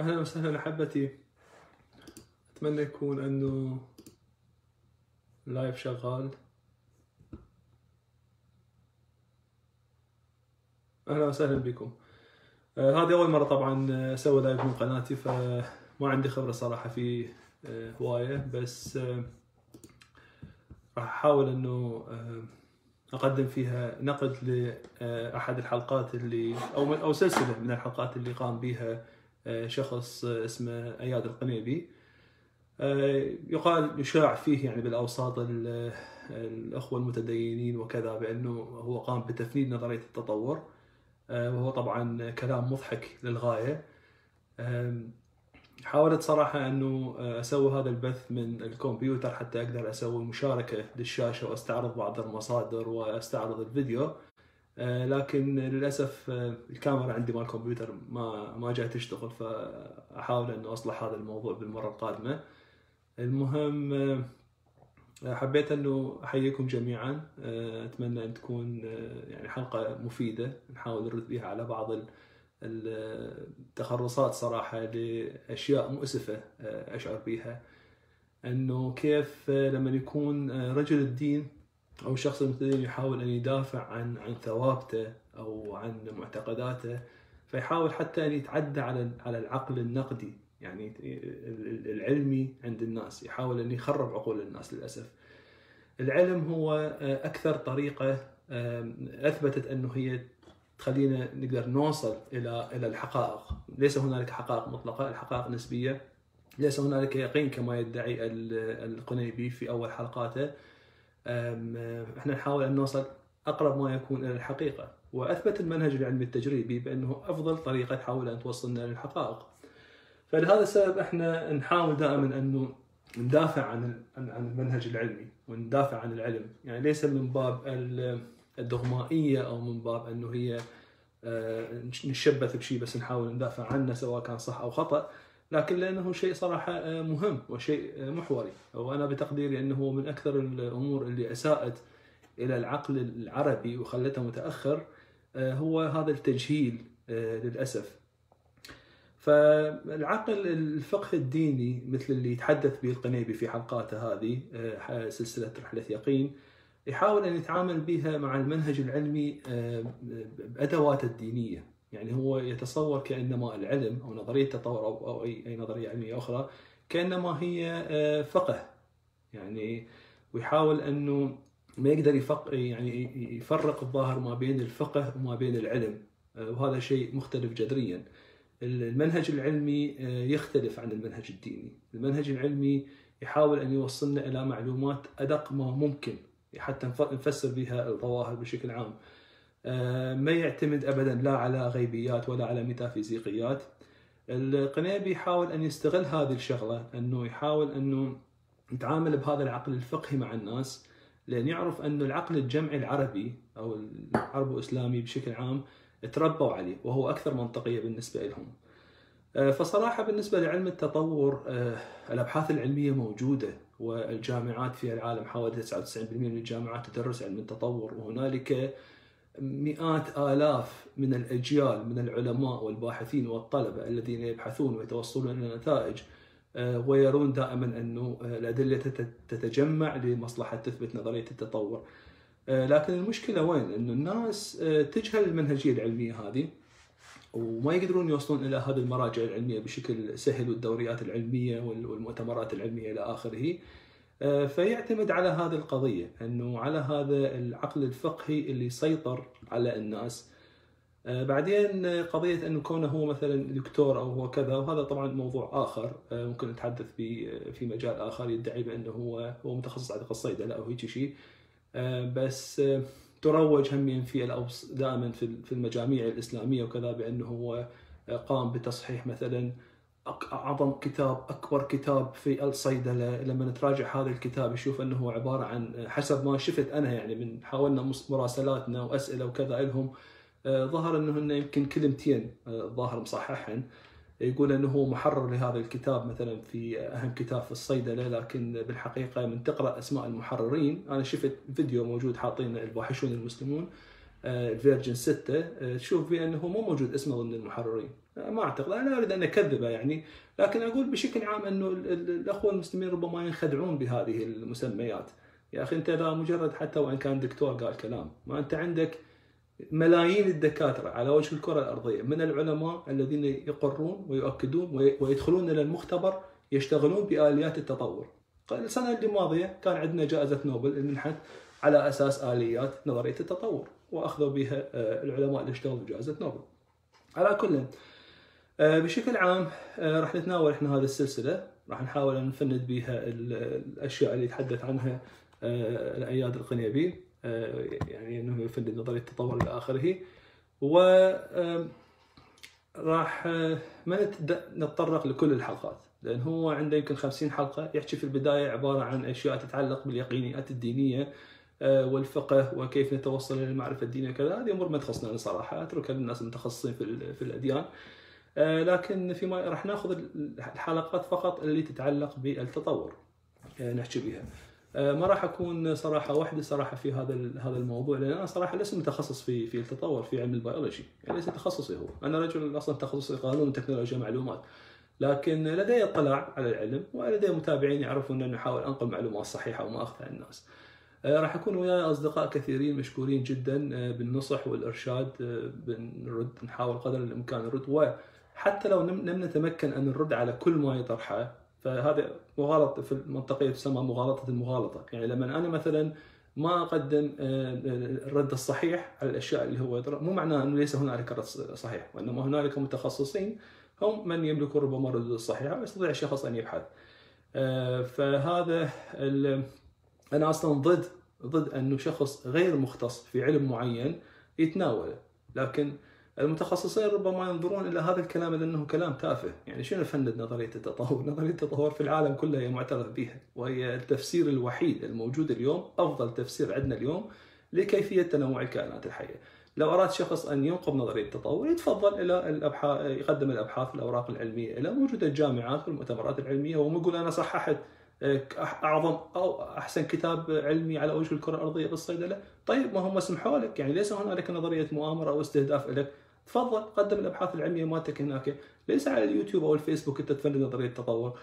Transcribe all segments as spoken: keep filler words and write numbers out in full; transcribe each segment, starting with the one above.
أهلا وسهلا أحبتي. أتمنى يكون أنه لايف شغال. أهلا وسهلا بكم. آه هذه أول مرة طبعا أسوي لايف من قناتي، فما عندي خبرة صراحة في آه هواية، بس آه راح أحاول أنه آه أقدم فيها نقد لأحد الحلقات اللي أو أو سلسلة من الحلقات اللي قام بها آه شخص اسمه أياد القنيبي. يقال يشاع فيه يعني بالأوساط الأخوة المتدينين وكذا بأنه هو قام بتفنيد نظرية التطور، وهو طبعا كلام مضحك للغاية. حاولت صراحة أنه أسوي هذا البث من الكمبيوتر حتى أقدر أسوي مشاركة للشاشة وأستعرض بعض المصادر وأستعرض الفيديو، لكن للأسف الكاميرا عندي مال الكمبيوتر ما ما جاي تشتغل، فأحاول أنه أصلح هذا الموضوع بالمرة القادمة. المهم حبيت أنه أحييكم جميعا. أتمنى أن تكون يعني حلقة مفيدة، نحاول نرد بها على بعض التخرصات صراحة لأشياء مؤسفة أشعر بها، أنه كيف لما يكون رجل الدين أو الشخص المتدين يحاول أن يدافع عن عن ثوابته أو عن معتقداته، فيحاول حتى أن يتعدى على على العقل النقدي يعني العلمي عند الناس، يحاول أن يخرب عقول الناس. للأسف العلم هو أكثر طريقة أثبتت أنه هي تخلينا نقدر نوصل إلى إلى الحقائق. ليس هنالك حقائق مطلقة، الحقائق نسبية. ليس هنالك يقين كما يدعي القنيبي في أول حلقاته. احنا نحاول أن نوصل أقرب ما يكون إلى الحقيقة، وأثبت المنهج العلمي التجريبي بأنه أفضل طريقة تحاول أن توصلنا للحقائق. فلهذا السبب احنا نحاول دائما أنه ندافع عن عن المنهج العلمي وندافع عن العلم، يعني ليس من باب الدغمائية أو من باب أنه هي نشبث بشيء بس نحاول ندافع عنه سواء كان صح أو خطأ، لكن لأنه شيء صراحة مهم وشيء محوري، وأنا بتقديري أنه من أكثر الأمور اللي أساءت إلى العقل العربي وخلته متأخر هو هذا التجهيل للأسف. فالعقل الفقه الديني مثل اللي يتحدث به القنيبي في حلقاته هذه سلسلة رحلة يقين، يحاول أن يتعامل بها مع المنهج العلمي بأدواته الدينية. يعني هو يتصور كأنما العلم أو نظرية التطور أو أي نظرية علمية أخرى كأنما هي فقه يعني، ويحاول أنه ما يقدر يفق يعني يفرق الظاهر ما بين الفقه وما بين العلم، وهذا شيء مختلف جذريا. المنهج العلمي يختلف عن المنهج الديني. المنهج العلمي يحاول أن يوصلنا إلى معلومات أدق ما ممكن حتى نفسر بها الظواهر بشكل عام. ما يعتمد أبدا لا على غيبيات ولا على ميتافيزيقيات. القنيبي يحاول أن يستغل هذه الشغلة، أنه يحاول أنه يتعامل بهذا العقل الفقهي مع الناس، لأن يعرف أن العقل الجمعي العربي أو العربي الإسلامي بشكل عام تربوا عليه وهو أكثر منطقية بالنسبة لهم. فصراحة بالنسبة لعلم التطور الأبحاث العلمية موجودة، والجامعات في العالم حوالي تسعة وتسعين بالمئة من الجامعات تدرس علم التطور، وهنالك مئات آلاف من الأجيال من العلماء والباحثين والطلبة الذين يبحثون ويتوصلون إلى نتائج ويرون دائما أنه الأدلة تتجمع لمصلحة تثبت نظرية التطور. لكن المشكلة وين؟ أنه الناس تجهل المنهجية العلمية هذه وما يقدرون يوصلون إلى هذه المراجع العلمية بشكل سهل، والدوريات العلمية والمؤتمرات العلمية إلى آخره. فيعتمد على هذه القضية، أنه على هذا العقل الفقهي اللي يسيطر على الناس. بعدين قضية أنه كونه هو مثلا دكتور أو هو كذا، وهذا طبعا موضوع آخر ممكن نتحدث به في مجال آخر، يدعي بأنه هو هو متخصص على الصيدلة أو هيك شيء، بس تروج همين في دائما في المجاميع الإسلامية وكذا بأنه هو قام بتصحيح مثلا أعظم كتاب أكبر كتاب في الصيدلة. لما نتراجع هذا الكتاب يشوف أنه هو عبارة عن، حسب ما شفت أنا يعني من حاولنا مراسلاتنا وأسئلة وكذا لهم، ظهر أنه هن يمكن كلمتين ظاهر مصححن، يقول أنه هو محرر لهذا الكتاب مثلا في أهم كتاب في الصيدلة، لكن بالحقيقة من تقرأ أسماء المحررين، أنا شفت فيديو موجود حاطين الباحثون المسلمون، الفيرجن ستة تشوف فيه انه مو موجود اسمه ضمن المحررين. ما اعتقد، انا لا اريد ان اكذبه يعني، لكن اقول بشكل عام انه الاخوه المسلمين ربما ينخدعون بهذه المسميات. يا اخي انت لا مجرد حتى وان كان دكتور قال كلام، ما انت عندك ملايين الدكاتره على وجه الكره الارضيه من العلماء الذين يقرون ويؤكدون ويدخلون الى المختبر يشتغلون باليات التطور. السنه الماضيه كان عندنا جائزه نوبل المنحت على اساس اليات نظريه التطور، واخذوا بها العلماء اللي اشتغلوا بجائزه نوبل. على كل بشكل عام راح نتناول احنا هذه السلسله، راح نحاول ان نفند بها الاشياء اللي يتحدث عنها الاياد القنيبي، يعني انه يفند نظريه التطور الى اخره. و راح ما نتطرق لكل الحلقات، لان هو عنده يمكن خمسين حلقه يحكي في البدايه عباره عن اشياء تتعلق باليقينيات الدينيه والفقه وكيف نتوصل الى المعرفه الدينيه وكذا. هذه امور ما تخصنا صراحه، اتركها للناس المتخصصين في في الاديان. لكن فيما راح ناخذ الحلقات فقط اللي تتعلق بالتطور نحكي بها. ما راح اكون صراحه واحده صراحه في هذا هذا الموضوع، لان انا صراحه لست متخصص في في التطور في علم البيولوجي، يعني ليس تخصصي هو. انا رجل اصلا تخصصي قانون وتكنولوجيا معلومات، لكن لدي اطلاع على العلم ولدي متابعين يعرفون ان نحاول انقل معلومات صحيحه وما اخفى عن الناس. راح يكون وياي اصدقاء كثيرين مشكورين جدا بالنصح والارشاد، بنرد نحاول قدر الامكان نرد، وحتى لو لم نتمكن ان نرد على كل ما يطرحه، فهذا مغالطه في المنطقيه تسمى مغالطه المغالطه. يعني لما انا مثلا ما اقدم الرد الصحيح على الاشياء اللي هو يطرح، مو معناه انه ليس هنالك رد صحيح، وانما هنالك متخصصين هم من يملكون ربما الردود الصحيحه ويستطيع الشخص ان يبحث. فهذا انا اصلا ضد ضد انه شخص غير مختص في علم معين يتناوله، لكن المتخصصين ربما ينظرون الى هذا الكلام لانه كلام تافه. يعني شنو فند نظريه التطور؟ نظريه التطور في العالم كله هي معترف بها، وهي التفسير الوحيد الموجود اليوم، افضل تفسير عندنا اليوم لكيفيه تنوع الكائنات الحيه. لو اراد شخص ان ينقب نظريه التطور يتفضل الى الابحاث، يقدم الابحاث الاوراق العلميه الى موجوده الجامعات والمؤتمرات العلميه، وهم يقول انا صححت اعظم او احسن كتاب علمي على وجه الكره الارضيه بالصيدله. طيب ما هم سمحوا لك، يعني ليس هنالك نظريه مؤامره او استهداف لك. تفضل قدم الابحاث العلميه مالتك هناك، ليس على اليوتيوب او الفيسبوك انت تفند نظريه التطور.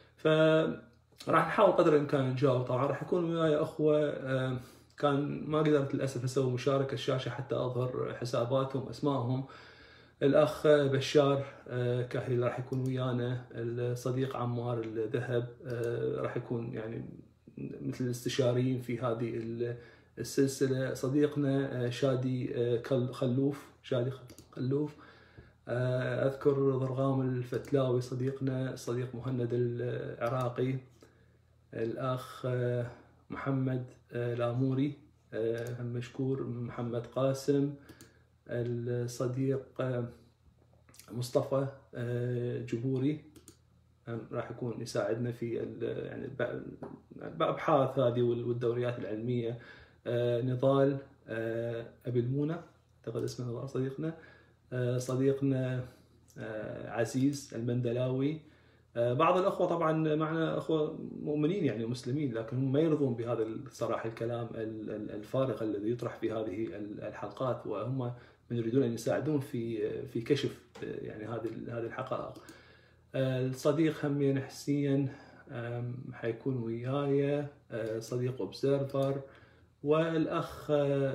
فراح نحاول قدر الامكان نجاوب. طبعا راح يكون وياي اخوه كان ما قدرت للاسف اسوي مشاركه الشاشه حتى اظهر حساباتهم اسمائهم. الاخ بشار كاهلي راح يكون ويانا، الصديق عمار الذهب راح يكون يعني مثل الاستشاريين في هذه السلسله. صديقنا شادي خلوف شادي خلوف اذكر ضرغام الفتلاوي صديقنا، صديق مهند العراقي، الاخ محمد لاموري مشكور، محمد قاسم، الصديق مصطفى جبوري راح يكون يساعدنا في يعني الابحاث هذه والدوريات العلميه. نضال ابي المونه اعتقد اسمه نضال صديقنا، صديقنا عزيز المندلاوي. بعض الاخوه طبعا معنا اخوه مؤمنين يعني مسلمين، لكن هم ما يرضون بهذا الصراحه الكلام الفارغ الذي يطرح في هذه الحلقات، وهم من يريدون ان يساعدون في في كشف يعني هذه هذه الحقائق. الصديق همين حسين حيكون وياي، صديق اوبزرفر، والاخ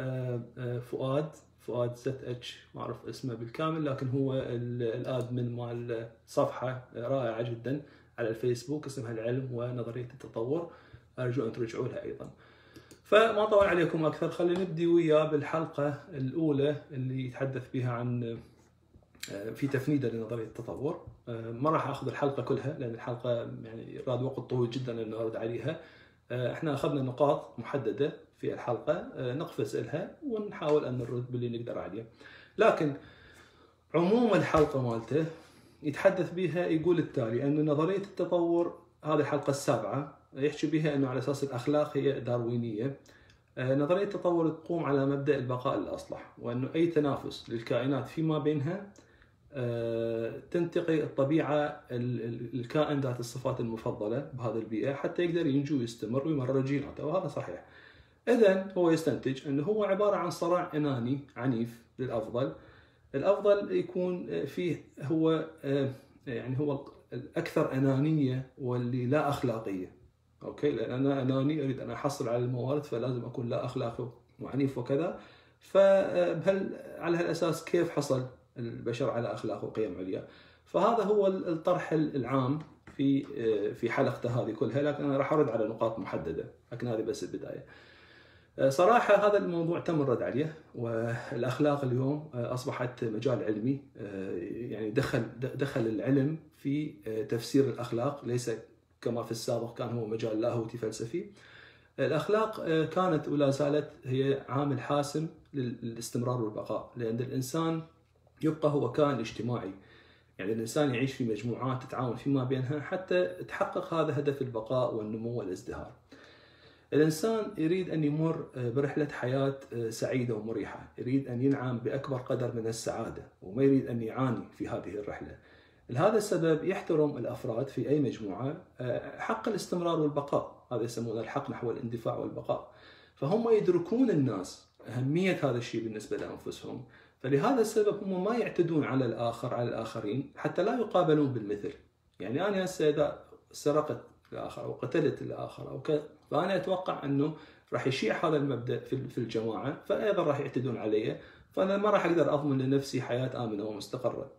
فؤاد فؤاد زت اتش ما اعرف اسمه بالكامل، لكن هو الادمن مال صفحه رائعه جدا على الفيسبوك اسمها العلم ونظريه التطور، ارجو ان ترجعوا لها ايضا. فما طول عليكم اكثر، خلينا نبدي وياه بالحلقه الاولى اللي يتحدث بها عن في تفنيده لنظريه التطور. ما راح اخذ الحلقه كلها لان الحلقه يعني راد وقت طويل جدا ان ارد عليها. احنا اخذنا نقاط محدده في الحلقه نقفز لها ونحاول ان نرد باللي نقدر عليه. لكن عموم الحلقه مالته يتحدث بها يقول التالي، ان نظريه التطور هذه الحلقه السابعه يحكي بها انه على اساس الاخلاق هي داروينيه. نظريه التطور تقوم على مبدا البقاء الاصلح، وانه اي تنافس للكائنات فيما بينها تنتقي الطبيعه الكائن ذات الصفات المفضله بهذه البيئه حتى يقدر ينجو ويستمر ويمرر جيناته، وهذا صحيح. إذن هو يستنتج أنه هو عبارة عن صراع أناني عنيف للأفضل. الأفضل يكون فيه هو يعني هو الأكثر أنانية واللي لا أخلاقية. أوكي، لأن أنا أناني أريد أن أحصل على الموارد فلازم أكون لا أخلاقي وعنيف وكذا. فهل على هالأساس كيف حصل البشر على أخلاق وقيم عليا؟ فهذا هو الطرح العام في في حلقته هذه كلها، لكن أنا راح أرد على نقاط محددة، لكن هذه بس البداية. صراحة هذا الموضوع تم الرد عليه، والأخلاق اليوم أصبحت مجال علمي، يعني دخل دخل العلم في تفسير الأخلاق، ليس كما في السابق كان هو مجال لاهوتي فلسفي. الأخلاق كانت ولا زالت هي عامل حاسم للاستمرار والبقاء، لأن الإنسان يبقى هو كائن اجتماعي، يعني الإنسان يعيش في مجموعات تتعاون فيما بينها حتى تحقق هذا هدف البقاء والنمو والازدهار. الإنسان يريد أن يمر برحلة حياة سعيدة ومريحة، يريد أن ينعم بأكبر قدر من السعادة وما يريد أن يعاني في هذه الرحلة. لهذا السبب يحترم الأفراد في أي مجموعة حق الاستمرار والبقاء، هذا يسمونه الحق نحو الاندفاع والبقاء. فهم يدركون الناس أهمية هذا الشيء بالنسبة لأنفسهم، فلهذا السبب هم ما يعتدون على الآخر على الآخرين حتى لا يقابلون بالمثل. يعني أنا هسه إذا سرقت الآخر أو قتلت الآخر أو كذا، فأنا أتوقع أنه راح يشيع هذا المبدأ في الجماعة، فأيضا راح يعتدون علي، فأنا ما راح أقدر أضمن لنفسي حياة آمنة ومستقرة.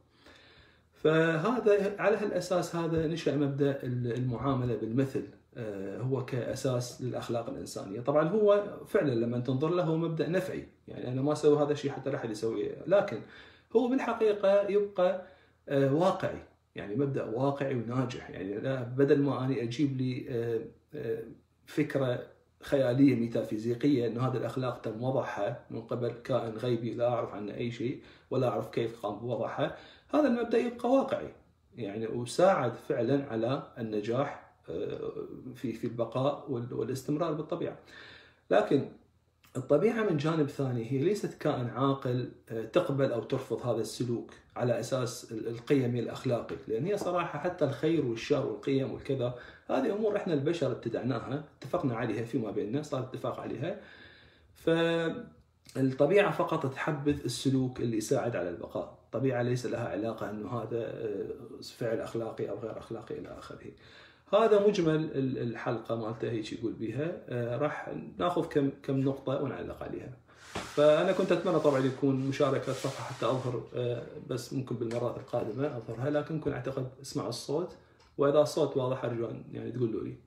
فهذا على هالأساس هذا نشأ مبدأ المعاملة بالمثل، هو كأساس للأخلاق الإنسانية. طبعا هو فعلا لما تنظر له هو مبدأ نفعي، يعني أنا ما أسوي هذا الشيء حتى لا أحد يسويه، لكن هو بالحقيقة يبقى واقعي، يعني مبدأ واقعي وناجح. يعني بدل ما أنا أجيب لي فكرة خيالية ميتافيزيقية أن هذه الأخلاق تم وضعها من قبل كائن غيبي لا أعرف عنه أي شيء ولا أعرف كيف قام بوضعها، هذا المبدأ يبقى واقعي يعني، وساعد فعلا على النجاح في في البقاء والاستمرار بالطبيعة. لكن الطبيعة من جانب ثاني هي ليست كائن عاقل تقبل أو ترفض هذا السلوك على أساس القيم الأخلاقي، لأن هي صراحة حتى الخير والشر والقيم والكذا هذه أمور إحنا البشر ابتدعناها، اتفقنا عليها فيما بيننا، صار اتفاق عليها. فالطبيعة فقط تحبذ السلوك اللي يساعد على البقاء، الطبيعة ليس لها علاقة أنه هذا فعل أخلاقي أو غير أخلاقي إلى آخره. هذا مجمل الحلقة مالته هيك يقول بيها، راح ناخذ كم كم نقطة ونعلق عليها. فأنا كنت أتمنى طبعا يكون مشاركة صفحة حتى أظهر، بس ممكن بالمرات القادمة أظهرها، لكن ممكن أعتقد اسمع الصوت، وإذا الصوت واضح أرجو أن يعني تقولوا لي.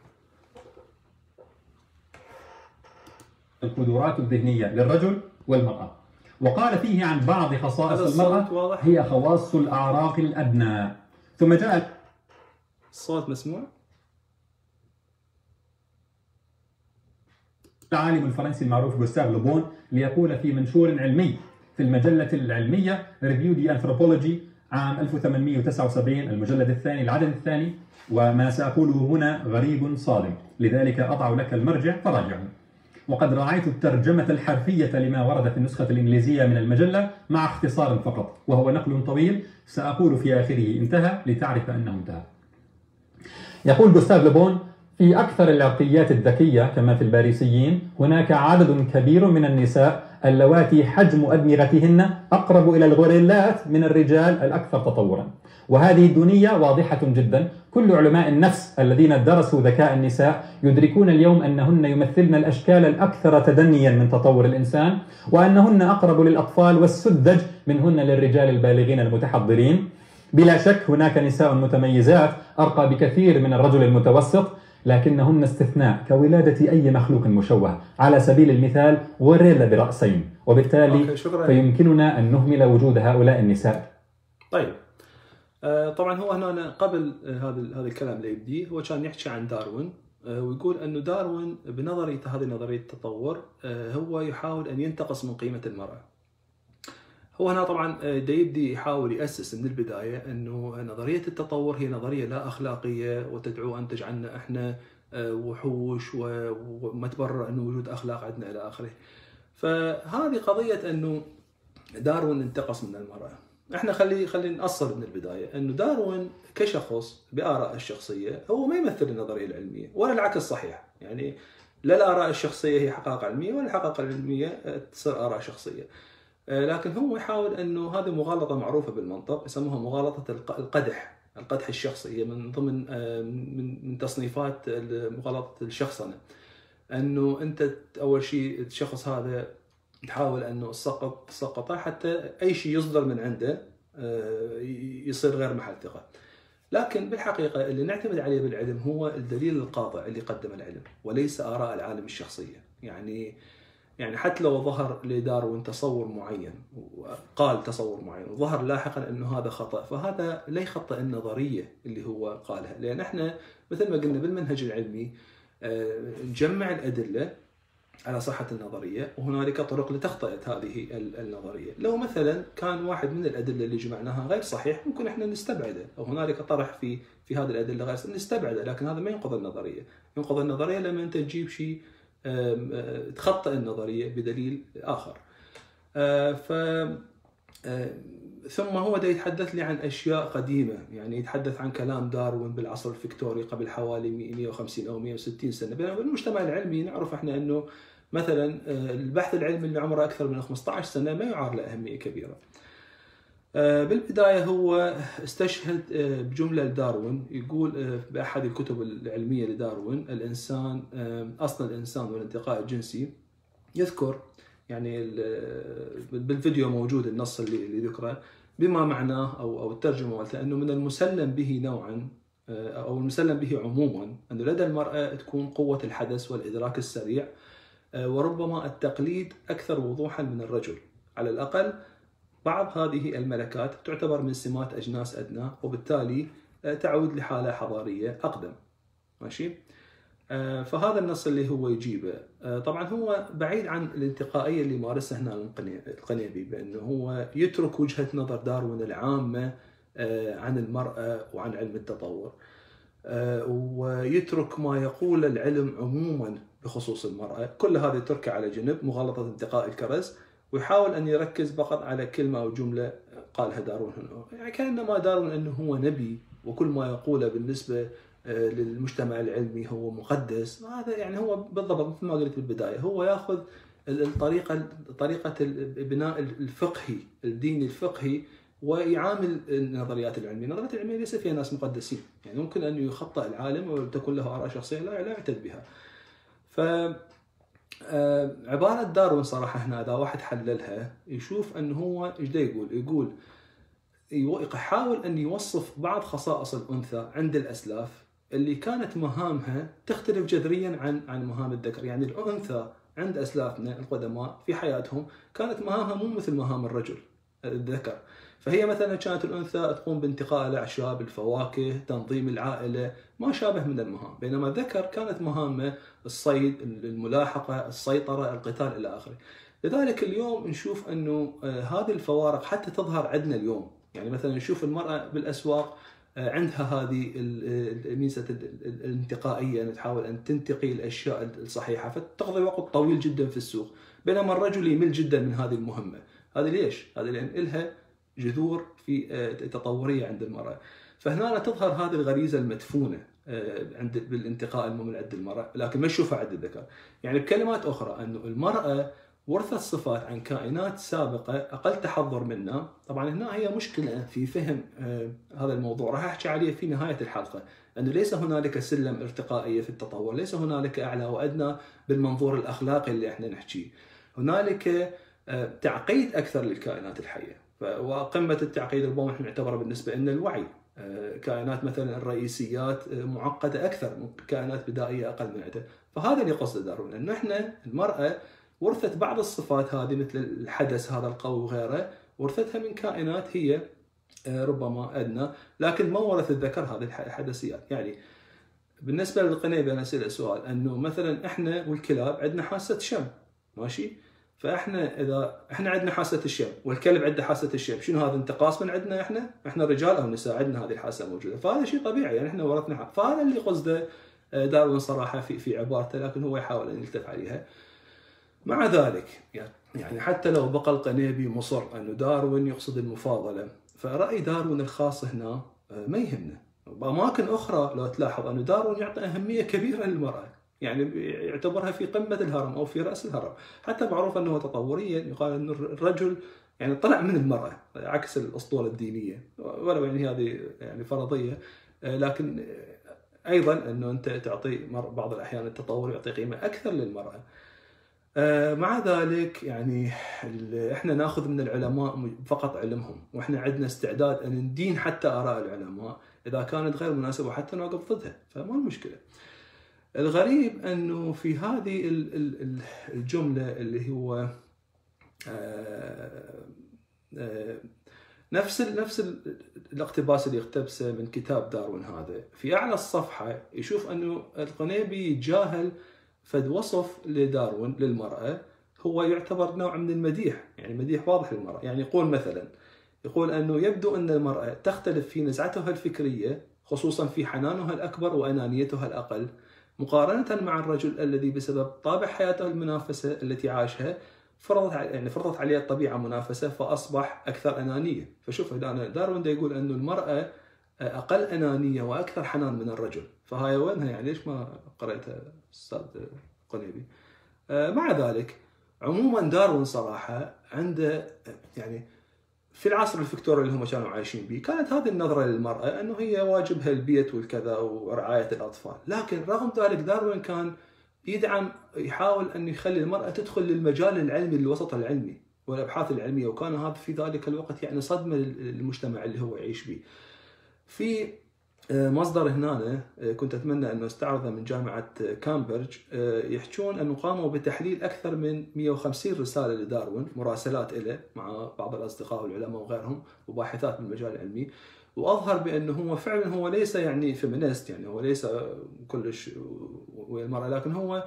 القدرات الذهنية للرجل والمرأة، وقال فيه عن بعض خصائص المرأة هي خواص الأعراق الأدنى. ثم جاء الصوت مسموع؟ العالم الفرنسي المعروف جوستاف لوبون ليقول في منشور علمي في المجلة العلمية ريفيو دي أنثروبولوجي عام ألف وثمانمئة وتسعة وسبعين المجلد الثاني العدد الثاني: وما سأقوله هنا غريب صادم، لذلك أضع لك المرجع فراجعه. وقد رعيت الترجمة الحرفية لما ورد في النسخة الإنجليزية من المجلة مع اختصار فقط، وهو نقل طويل سأقول في آخره انتهى لتعرف أنه انتهى. يقول جوستاف لوبون: في أكثر العرقيات الذكية كما في الباريسيين هناك عدد كبير من النساء اللواتي حجم أدمغتهن أقرب إلى الغوريلات من الرجال الأكثر تطورا، وهذه الدونية واضحة جدا. كل علماء النفس الذين درسوا ذكاء النساء يدركون اليوم أنهن يمثلن الأشكال الأكثر تدنيا من تطور الإنسان، وأنهن أقرب للأطفال والسذج منهن للرجال البالغين المتحضرين. بلا شك هناك نساء متميزات أرقى بكثير من الرجل المتوسط، لكنهن استثناء كولادة أي مخلوق مشوه. على سبيل المثال غوريلا برأسين، وبالتالي فيمكننا أن نهمل وجود هؤلاء النساء. طيب آه طبعا هو هنا قبل هذا هذا الكلام اللي يبديه هو كان يحكي عن داروين، آه ويقول أنه داروين بنظريته هذه نظرية التطور آه هو يحاول أن ينتقص من قيمة المرأة. هو هنا طبعا يبدي يحاول يأسس من البداية أنه نظرية التطور هي نظرية لا أخلاقية وتدعو أن تجعلنا إحنا وحوش وما تبرر أنه وجود أخلاق عندنا إلى آخره. فهذه قضية أنه داروين انتقص من المرأة. إحنا خلي خلي نأصل من البداية أنه داروين كشخص بآراء الشخصية هو ما يمثل النظرية العلمية ولا العكس صحيح. يعني لا الآراء الشخصية هي حقائق علمية ولا الحقائق العلمية تصير آراء شخصية. لكن هو يحاول أنه هذه مغالطة معروفة بالمنطق يسموها مغالطة القدح، القدح الشخصي، هي من ضمن من من تصنيفات مغالطة الشخصنة. أنه أنت أول شيء الشخص هذا تحاول أنه تسقط تسقطه حتى أي شيء يصدر من عنده يصير غير محل ثقة. لكن بالحقيقة اللي نعتمد عليه بالعلم هو الدليل القاطع اللي قدم العلم وليس آراء العالم الشخصية. يعني يعني حتى لو ظهر لداروين تصور معين وقال تصور معين وظهر لاحقا انه هذا خطأ، فهذا لا يخطئ النظرية اللي هو قالها، لان احنا مثل ما قلنا بالمنهج العلمي نجمع الأدلة على صحة النظرية، وهنالك طرق لتخطئة هذه النظرية. لو مثلا كان واحد من الأدلة اللي جمعناها غير صحيح ممكن احنا نستبعده، او هنالك طرح في في هذه الأدلة غير صحيح نستبعده، لكن هذا ما ينقض النظرية. ينقض النظرية لما انت تجيب شيء تخطئ النظرية بدليل آخر. ف ثم هو دا يتحدث لي عن أشياء قديمة، يعني يتحدث عن كلام داروين بالعصر الفكتوري قبل حوالي مئة وخمسين أو مئة وستين سنة. بينما بالمجتمع العلمي نعرف احنا أنه مثلا البحث العلمي اللي عمره أكثر من خمسة عشر سنة ما يعار له أهمية كبيرة. بالبداية هو استشهد بجملة لداروين، يقول بأحد الكتب العلمية لداروين الإنسان أصل الإنسان والانتقاء الجنسي، يذكر يعني بالفيديو موجود النص اللي ذكره بما معناه أو أو الترجمة والته أنه من المسلم به نوعا أو المسلم به عموما أنه لدى المرأة تكون قوة الحدث والإدراك السريع، وربما التقليد أكثر وضوحا من الرجل. على الأقل بعض هذه الملكات تعتبر من سمات أجناس أدنى، وبالتالي تعود لحالة حضارية أقدم. ماشي؟ فهذا النص اللي هو يجيبه طبعا هو بعيد عن الانتقائية اللي مارسها هنا القنيبي، بأنه هو يترك وجهة نظر داروين العامة عن المرأة وعن علم التطور، ويترك ما يقول العلم عموما بخصوص المرأة. كل هذه تركه على جنب، مغالطة انتقاء الكرز، ويحاول أن يركز فقط على كلمة أو جملة قالها داروين هنا. يعني كأنما داروين أنه هو نبي وكل ما يقوله بالنسبة للمجتمع العلمي هو مقدس. هذا يعني هو بالضبط مثل ما قلت بالبداية، هو يأخذ الطريقة طريقة البناء الفقهي الديني الفقهي ويعامل النظريات العلمية. النظريات العلمية ليس فيها ناس مقدسين، يعني ممكن أن يخطئ العالم وتكون له آراء شخصية لا لا يعتد بها. ف عبارة داروين صراحة هنا إذا واحد حللها يشوف أنه هو إيش دا يقول يقول يحاول أن يوصف بعض خصائص الأنثى عند الأسلاف اللي كانت مهامها تختلف جذريا عن عن مهام الذكر. يعني الأنثى عند أسلافنا القدماء في حياتهم كانت مهامها مو مثل مهام الرجل الذكر. فهي مثلا كانت الأنثى تقوم بانتقاء الأعشاب، الفواكه، تنظيم العائلة، ما شابه من المهام، بينما الذكر كانت مهامه الصيد، الملاحقة، السيطرة، القتال إلى آخره. لذلك اليوم نشوف أنه هذه الفوارق حتى تظهر عندنا اليوم. يعني مثلا نشوف المرأة بالأسواق عندها هذه الميزة الانتقائية، أن تحاول أن تنتقي الأشياء الصحيحة فتقضي وقت طويل جدا في السوق، بينما الرجل يمل جدا من هذه المهمة. هذا ليش؟ هذا لأن إلها جذور في تطورية عند المرأة. فهنا تظهر هذه الغريزة المدفونة عند بالانتقاء الممل عند المرأة، لكن ما نشوفها عند الذكر. يعني بكلمات أخرى أنه المرأة ورثت صفات عن كائنات سابقة أقل تحضر منا. طبعا هنا هي مشكلة في فهم هذا الموضوع، راح أحكي عليه في نهاية الحلقة، أنه ليس هنالك سلم ارتقائية في التطور، ليس هنالك أعلى وأدنى بالمنظور الأخلاقي اللي احنا نحكيه. هنالك تعقيد أكثر للكائنات الحية، وقمة التعقيد ربما احنا نعتبره بالنسبة لنا الوعي. كائنات مثلا الرئيسيات معقدة أكثر من كائنات بدائية أقل من عدة. فهذا اللي قصده داروين، أنه احنا المرأة ورثت بعض الصفات هذه مثل الحدث هذا القوي وغيره، ورثتها من كائنات هي ربما أدنى، لكن ما ورث الذكر هذه الحدثيات. يعني بالنسبة للقنيبي أنا أسأل سؤال، أنه مثلا إحنا والكلاب عندنا حاسة شم، ماشي؟ فإحنا إذا إحنا عندنا حاسة الشم والكلب عنده حاسة الشم، شنو هذا انتقاص من عندنا إحنا؟ إحنا رجال أو نساء عندنا هذه الحاسة موجودة، فهذا شيء طبيعي، يعني إحنا ورثنا حق. فهذا اللي قصده داروين صراحة في في عبارته، لكن هو يحاول أن يلتف عليها. مع ذلك يعني حتى لو بقى القنيبي مصر أنه داروين يقصد المفاضلة، فرأي داروين الخاص هنا ما يهمنا. بأماكن أخرى لو تلاحظ أنه داروين يعطي أهمية كبيرة للمرأة، يعني يعتبرها في قمة الهرم أو في رأس الهرم. حتى معروف أنه تطوريا يقال أن الرجل يعني طلع من المرأة عكس الأسطورة الدينية، ولو يعني هذه يعني فرضية، لكن أيضا أنه أنت تعطي بعض الأحيان التطور يعطي قيمة أكثر للمرأة. مع ذلك يعني احنا ناخذ من العلماء فقط علمهم، واحنا عندنا استعداد ان ندين حتى اراء العلماء اذا كانت غير مناسبه وحتى نوقف ضدها، فما المشكله. الغريب انه في هذه الجمله اللي هو نفس نفس الاقتباس اللي اقتبسه من كتاب داروين هذا، في اعلى الصفحه يشوف انه القنيبي يتجاهل فد وصف لداروين للمرأة هو يعتبر نوع من المديح، يعني مديح واضح للمرأة. يعني يقول مثلا، يقول أنه يبدو أن المرأة تختلف في نزعتها الفكرية خصوصا في حنانها الأكبر وأنانيتها الأقل مقارنة مع الرجل الذي بسبب طابع حياته المنافسة التي عاشها فرضت يعني فرضت عليه الطبيعة منافسة فأصبح أكثر أنانية. فشوف الآن داروين دا يقول أنه المرأة أقل أنانية وأكثر حنان من الرجل، فهاي وينها؟ يعني ليش ما قرأتها أستاذ قنيبي؟ مع ذلك عموما داروين صراحة عنده يعني في العصر الفكتوري اللي هم كانوا عايشين به كانت هذه النظرة للمرأة أنه هي واجبها البيت والكذا ورعاية الأطفال، لكن رغم ذلك داروين كان يدعم يحاول أن يخلي المرأة تدخل للمجال العلمي الوسط العلمي والأبحاث العلمية، وكان هذا في ذلك الوقت يعني صدمة للمجتمع اللي هو يعيش به. في مصدر هنا كنت أتمنى أنه استعرضه من جامعة كامبريدج، يحكون أنه قاموا بتحليل أكثر من مئة وخمسين رسالة لداروين، مراسلات له مع بعض الأصدقاء والعلماء وغيرهم وباحثات بالمجال العلمي، وأظهر بأنه هو فعلا هو ليس يعني فيمينيست، يعني هو ليس كلش ويا المرأة، لكن هو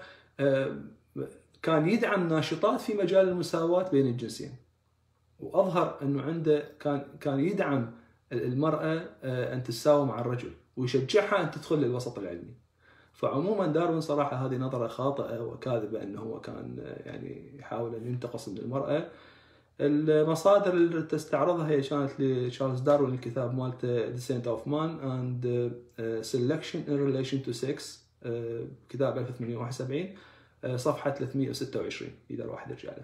كان يدعم ناشطات في مجال المساواة بين الجنسين، وأظهر أنه عنده كان كان يدعم المرأة أن تتساوى مع الرجل ويشجعها أن تدخل للوسط العلمي. فعموما داروين صراحة هذه نظرة خاطئة وكاذبة أنه هو كان يعني يحاول أن ينتقص من المرأة. المصادر اللي تستعرضها هي كانت لتشارلز داروين، الكتاب مالته Descent of Man and Selection in Relation to Sex، كتاب ألف وثمانمئة وواحد وسبعين صفحة ثلاثمئة وستة وعشرين، إذا الواحد يرجع له.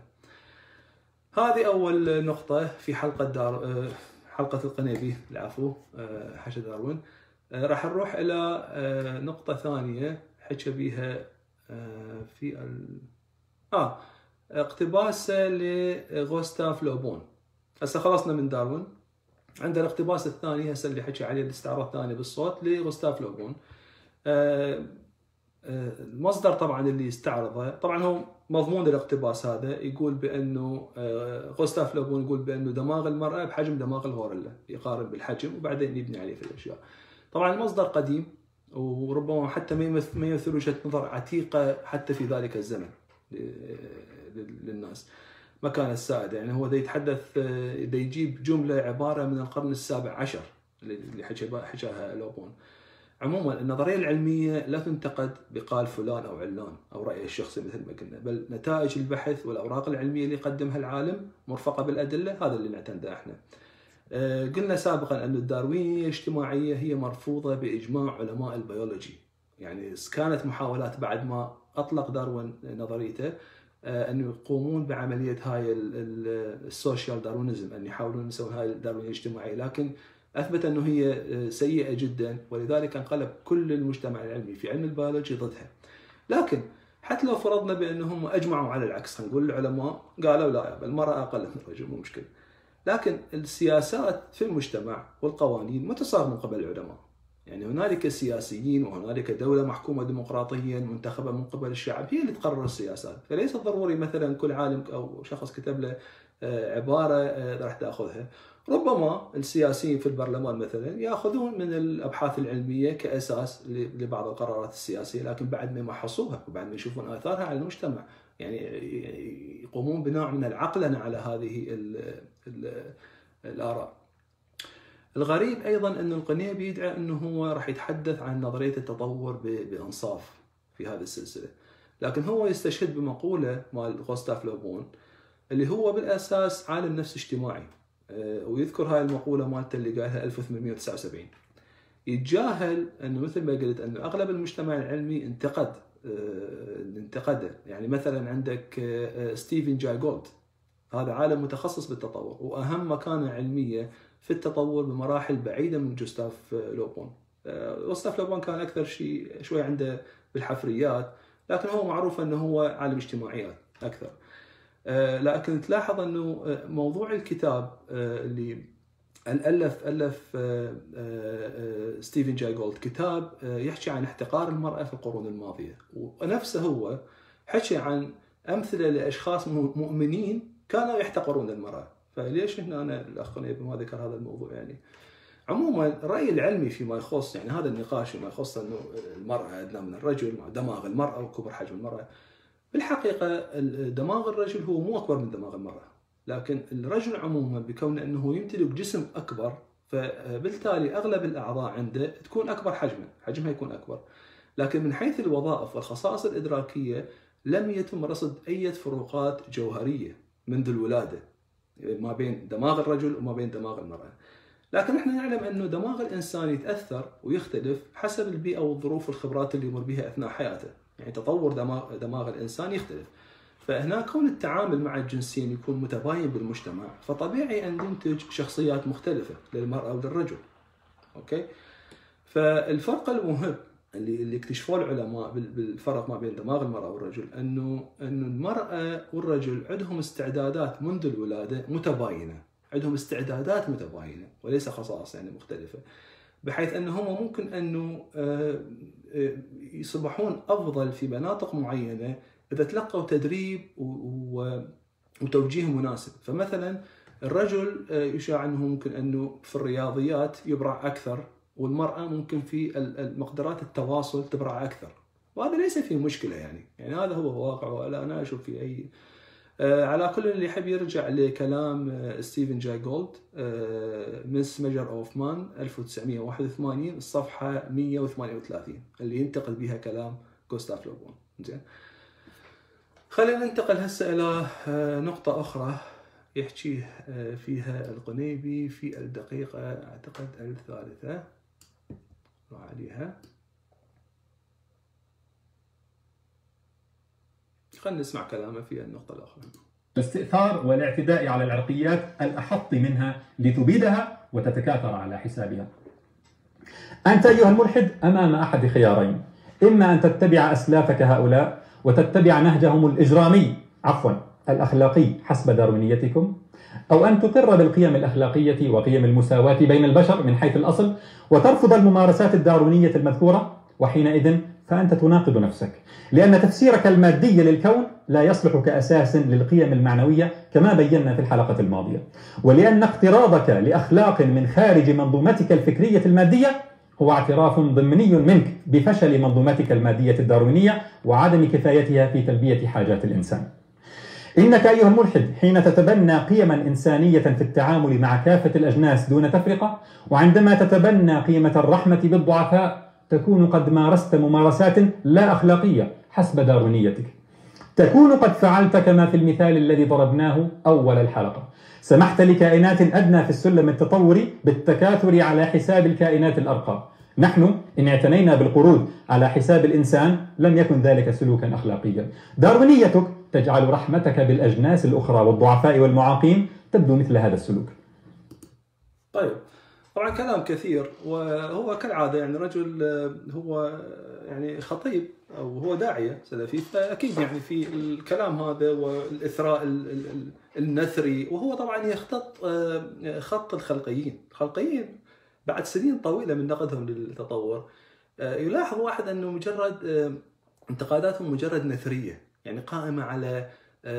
هذه أول نقطة في حلقة دار حلقة القنيبي، العفو، حاشا داروين. راح نروح إلى نقطة ثانية حكى بيها في ال... آه اقتباسه لغوستاف لوبون. هسه خلصنا من داروين، عندنا الاقتباس الثاني هسه اللي حكى عليه الاستعراض الثاني بالصوت لغوستاف لوبون. المصدر طبعا اللي استعرضه طبعا هو مضمون الاقتباس هذا يقول بانه غوستاف لوبون يقول بانه دماغ المراه بحجم دماغ الغوريلا، يقارن بالحجم وبعدين يبني عليه في الاشياء. طبعا المصدر قديم وربما حتى ما يمثل وجهه نظر عتيقه حتى في ذلك الزمن للناس، ما كانت سائده. يعني هو دا يتحدث دا يجيب جمله عباره من القرن السابع عشر اللي حكاها لوبون. عموما النظريه العلميه لا تنتقد بقال فلان او علان او رايه الشخصي مثل ما قلنا، بل نتائج البحث والاوراق العلميه اللي قدمها العالم مرفقه بالادله، هذا اللي نعتمده احنا. أه قلنا سابقا ان الداروينيه الاجتماعيه هي مرفوضه باجماع علماء البيولوجي، يعني كانت محاولات بعد ما اطلق داروين نظريته أه ان يقومون بعمليه هاي السوشيال داروينزم، ان يحاولون يسوون هاي الداروينيه الاجتماعيه، لكن أثبت أنه هي سيئة جدا، ولذلك انقلب كل المجتمع العلمي في علم البيولوجي ضدها. لكن حتى لو فرضنا بأنهم أجمعوا على العكس، نقول العلماء قالوا لا المرأة أقل من الرجل مو مشكلة، لكن السياسات في المجتمع والقوانين ما تصار من قبل العلماء. يعني هنالك سياسيين وهنالك دولة محكومة ديمقراطيا منتخبة من قبل الشعب هي اللي تقرر السياسات، فليس ضروري مثلا كل عالم أو شخص كتب له عبارة راح تأخذها. ربما السياسيين في البرلمان مثلا ياخذون من الابحاث العلميه كاساس لبعض القرارات السياسيه، لكن بعد ما يمحصوها وبعد ما يشوفون اثارها على المجتمع يعني يقومون بنوع من العقلنه على هذه ال ال الاراء. الغريب ايضا ان القنيبي يدعي انه هو راح يتحدث عن نظريه التطور بانصاف في هذه السلسله، لكن هو يستشهد بمقوله مال غوستاف لوبون اللي هو بالاساس عالم نفس اجتماعي، ويذكر هاي المقولة مالته اللي قالها ألف وثمانمئة وتسعة وسبعين. يتجاهل أنه مثل ما قلت أنه أغلب المجتمع العلمي انتقد ننتقده. يعني مثلا عندك ستيفن جاي جولد، هذا عالم متخصص بالتطور واهم مكانه علميه في التطور بمراحل بعيده من جوستاف لوبون. جوستاف لوبون كان اكثر شيء شوي عنده بالحفريات، لكن هو معروف انه هو عالم اجتماعيات اكثر. لكن تلاحظ انه موضوع الكتاب اللي الف الف ستيفن جاي جولد كتاب يحكي عن احتقار المراه في القرون الماضيه، ونفسه هو حكى عن امثله لاشخاص مؤمنين كانوا يحتقرون المراه. فليش هنا أنا الاخ قنيبي ما ذكر هذا الموضوع؟ يعني عموما الراي العلمي فيما يخص يعني هذا النقاش فيما يخص انه المراه ادنى من الرجل، مع دماغ المراه وكبر حجم المراه، بالحقيقه دماغ الرجل هو مو اكبر من دماغ المراه، لكن الرجل عموما بكونه انه يمتلك جسم اكبر، فبالتالي اغلب الاعضاء عنده تكون اكبر حجما، حجمها يكون اكبر. لكن من حيث الوظائف والخصائص الادراكيه لم يتم رصد اي فروقات جوهريه منذ الولاده ما بين دماغ الرجل وما بين دماغ المراه. لكن احنا نعلم انه دماغ الانسان يتاثر ويختلف حسب البيئه والظروف والخبرات اللي يمر بها اثناء حياته، يعني تطور دماغ دماغ الانسان يختلف. فهنا كون التعامل مع الجنسين يكون متباين بالمجتمع، فطبيعي ان ننتج شخصيات مختلفه للمراه وللرجل. اوكي؟ فالفرق المهم اللي اللي اكتشفوه العلماء بالفرق ما بين دماغ المراه والرجل انه انه المراه والرجل عندهم استعدادات منذ الولاده متباينه، عندهم استعدادات متباينه وليس خصائص يعني مختلفه، بحيث انهم ممكن انه يصبحون افضل في مناطق معينه اذا تلقوا تدريب وتوجيه مناسب. فمثلا الرجل يشاع انه ممكن انه في الرياضيات يبرع اكثر، والمراه ممكن في مقدرات التواصل تبرع اكثر، وهذا ليس فيه مشكله يعني، يعني هذا هو واقع ولا انا اشوف في اي. على كل اللي يحب يرجع لكلام ستيفن جاي جولد مس ميجر اوف مان ألف وتسعمئة وواحد وثمانين الصفحه مئة وثمانية وثلاثين اللي ينتقل بها كلام جوستاف لوبون. زين، خلينا ننتقل هسه الى نقطه اخرى يحكيه فيها القنيبي في الدقيقه اعتقد الثالثه، روح عليها، خلينا نسمع كلامه في النقطة الأخرى. الاستئثار والاعتداء على العرقيات الأحط منها لتبيدها وتتكاثر على حسابها. أنت أيها الملحد أمام أحد خيارين، إما أن تتبع أسلافك هؤلاء وتتبع نهجهم الإجرامي عفوا الأخلاقي حسب داروينيتكم، أو أن تقر بالقيم الأخلاقية وقيم المساواة بين البشر من حيث الأصل وترفض الممارسات الداروينية المذكورة، وحينئذ فأنت تناقض نفسك، لأن تفسيرك المادي للكون لا يصلح كأساس للقيم المعنوية كما بينا في الحلقة الماضية، ولأن اقتراضك لأخلاق من خارج منظومتك الفكرية المادية هو اعتراف ضمني منك بفشل منظومتك المادية الداروينية وعدم كفايتها في تلبية حاجات الإنسان. إنك أيها الملحد حين تتبنى قيما إنسانية في التعامل مع كافة الأجناس دون تفرقة، وعندما تتبنى قيمة الرحمة بالضعفاء، تكون قد مارست ممارسات لا أخلاقية حسب داروينيتك. تكون قد فعلت كما في المثال الذي ضربناه أول الحلقة، سمحت لكائنات أدنى في السلم التطوري بالتكاثر على حساب الكائنات الأرقى. نحن إن اعتنينا بالقرود على حساب الإنسان لم يكن ذلك سلوكا أخلاقيا. داروينيتك تجعل رحمتك بالأجناس الأخرى والضعفاء والمعاقين تبدو مثل هذا السلوك. طيب، طبعا كلام كثير، وهو كالعاده يعني رجل هو يعني خطيب او هو داعيه سلفي، فاكيد يعني في الكلام هذا والاثراء النثري، وهو طبعا يخطط خط الخلقيين، الخلقيين بعد سنين طويله من نقدهم للتطور يلاحظ واحد انه مجرد انتقاداتهم مجرد نثريه، يعني قائمه على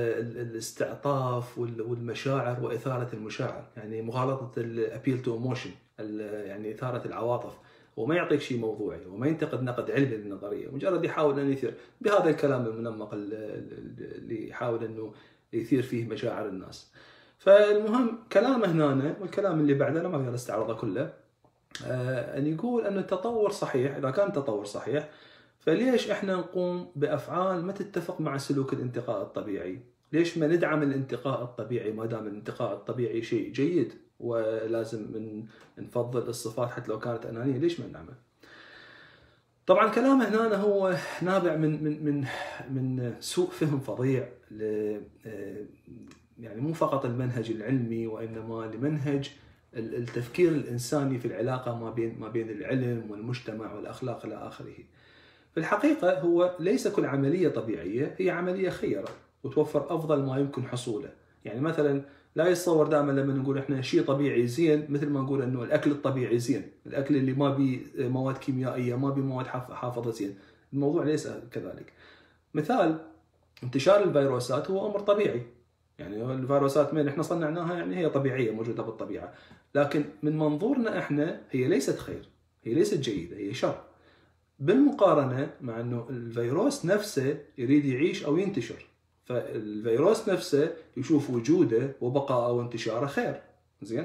الاستعطاف والمشاعر واثاره المشاعر، يعني مغالطه الابيل تو ايموشن، يعني اثاره العواطف، وما يعطيك شيء موضوعي وما ينتقد نقد علمي للنظريه، مجرد يحاول ان يثير بهذا الكلام المنمق اللي يحاول انه يثير فيه مشاعر الناس. فالمهم كلامه هنا والكلام اللي بعده انا ما اقدر استعرضه كله، ان يقول ان التطور صحيح. اذا كان التطور صحيح فليش احنا نقوم بافعال ما تتفق مع سلوك الانتقاء الطبيعي؟ ليش ما ندعم الانتقاء الطبيعي ما دام الانتقاء الطبيعي شيء جيد ولازم من نفضل الصفات حتى لو كانت انانيه، ليش ما ندعمه؟ طبعا كلامه هنا هو نابع من من من من سوء فهم فظيع ل يعني مو فقط المنهج العلمي، وانما لمنهج التفكير الانساني في العلاقه ما بين ما بين العلم والمجتمع والاخلاق الى اخره. في الحقيقه هو ليس كل عمليه طبيعيه هي عمليه خيره وتوفر افضل ما يمكن حصوله. يعني مثلا لا يتصور دائما لما نقول احنا شيء طبيعي زين مثل ما نقول انه الاكل الطبيعي زين، الاكل اللي ما بيه مواد كيميائيه ما بيه مواد حافظه زين. الموضوع ليس كذلك. مثال انتشار الفيروسات هو امر طبيعي، يعني الفيروسات من احنا صنعناها يعني هي طبيعيه موجوده بالطبيعه، لكن من منظورنا احنا هي ليست خير، هي ليست جيده، هي شر. بالمقارنه مع انه الفيروس نفسه يريد يعيش او ينتشر، فالفيروس نفسه يشوف وجوده وبقاءه وانتشاره خير. زين؟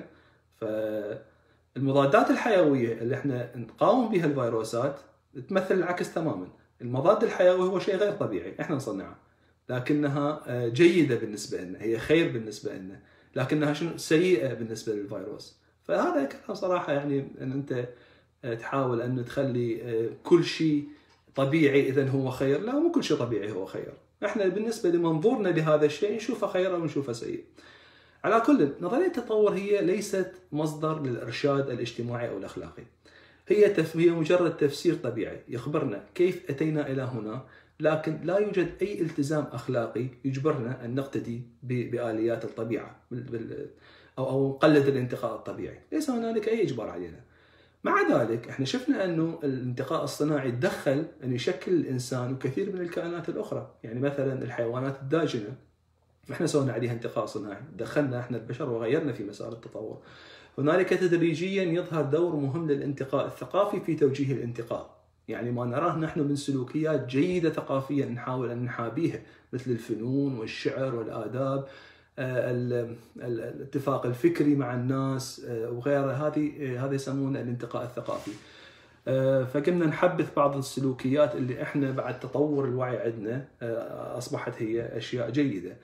فالمضادات الحيويه اللي احنا نقاوم بها الفيروسات تمثل العكس تماما. المضاد الحيوي هو شيء غير طبيعي احنا نصنعه، لكنها جيده بالنسبه لنا، هي خير بالنسبه لنا، لكنها شنو سيئه بالنسبه للفيروس. فهذا كلام صراحه، يعني ان انت تحاول ان تخلي كل شيء طبيعي اذا هو خير، لا مو كل شيء طبيعي هو خير. احنا بالنسبه لمنظورنا لهذا الشيء نشوفه خير او نشوفه سيء. على كل، نظريه التطور هي ليست مصدر للارشاد الاجتماعي او الاخلاقي. هي تف... هي مجرد تفسير طبيعي يخبرنا كيف اتينا الى هنا، لكن لا يوجد اي التزام اخلاقي يجبرنا ان نقتدي ب... باليات الطبيعه بال... او او نقلد الانتقاء الطبيعي، ليس هنالك اي اجبار علينا. مع ذلك احنا شفنا انه الانتقاء الصناعي تدخل ان يشكل الانسان وكثير من الكائنات الاخرى. يعني مثلا الحيوانات الداجنه احنا سوينا عليها انتقاء صناعي، دخلنا احنا البشر وغيرنا في مسار التطور. هنالك تدريجيا يظهر دور مهم للانتقاء الثقافي في توجيه الانتقاء. يعني ما نراه نحن من سلوكيات جيده ثقافيا نحاول ان نحابيها، مثل الفنون والشعر والاداب، الاتفاق الفكري مع الناس وغيرها. هذه هذا يسمونه الانتقاء الثقافي. فقمنا نحبث بعض السلوكيات اللي احنا بعد تطور الوعي عندنا اصبحت هي اشياء جيده.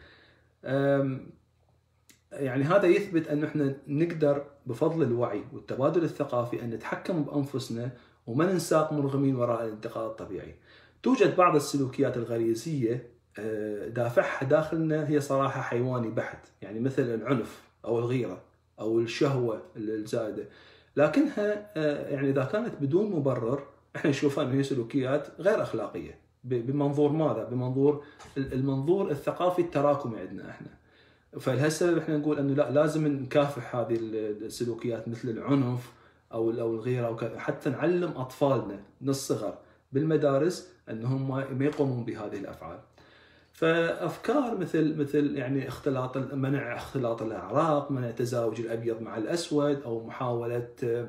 يعني هذا يثبت ان احنا نقدر بفضل الوعي والتبادل الثقافي ان نتحكم بانفسنا وما ننساق مرغمين وراء الانتقاء الطبيعي. توجد بعض السلوكيات الغريزيه دافعها داخلنا هي صراحه حيواني بحت، يعني مثل العنف او الغيره او الشهوه الزائده، لكنها يعني اذا كانت بدون مبرر احنا نشوفها انها هي سلوكيات غير اخلاقيه. بمنظور ماذا؟ بمنظور المنظور الثقافي التراكمي عندنا احنا. فلهالسبب احنا نقول انه لا، لازم نكافح هذه السلوكيات مثل العنف او او الغيره، او حتى نعلم اطفالنا من الصغر بالمدارس انهم ما يقومون بهذه الافعال. فافكار مثل مثل يعني اختلاط منع اختلاط الاعراق، منع تزاوج الابيض مع الاسود، او محاوله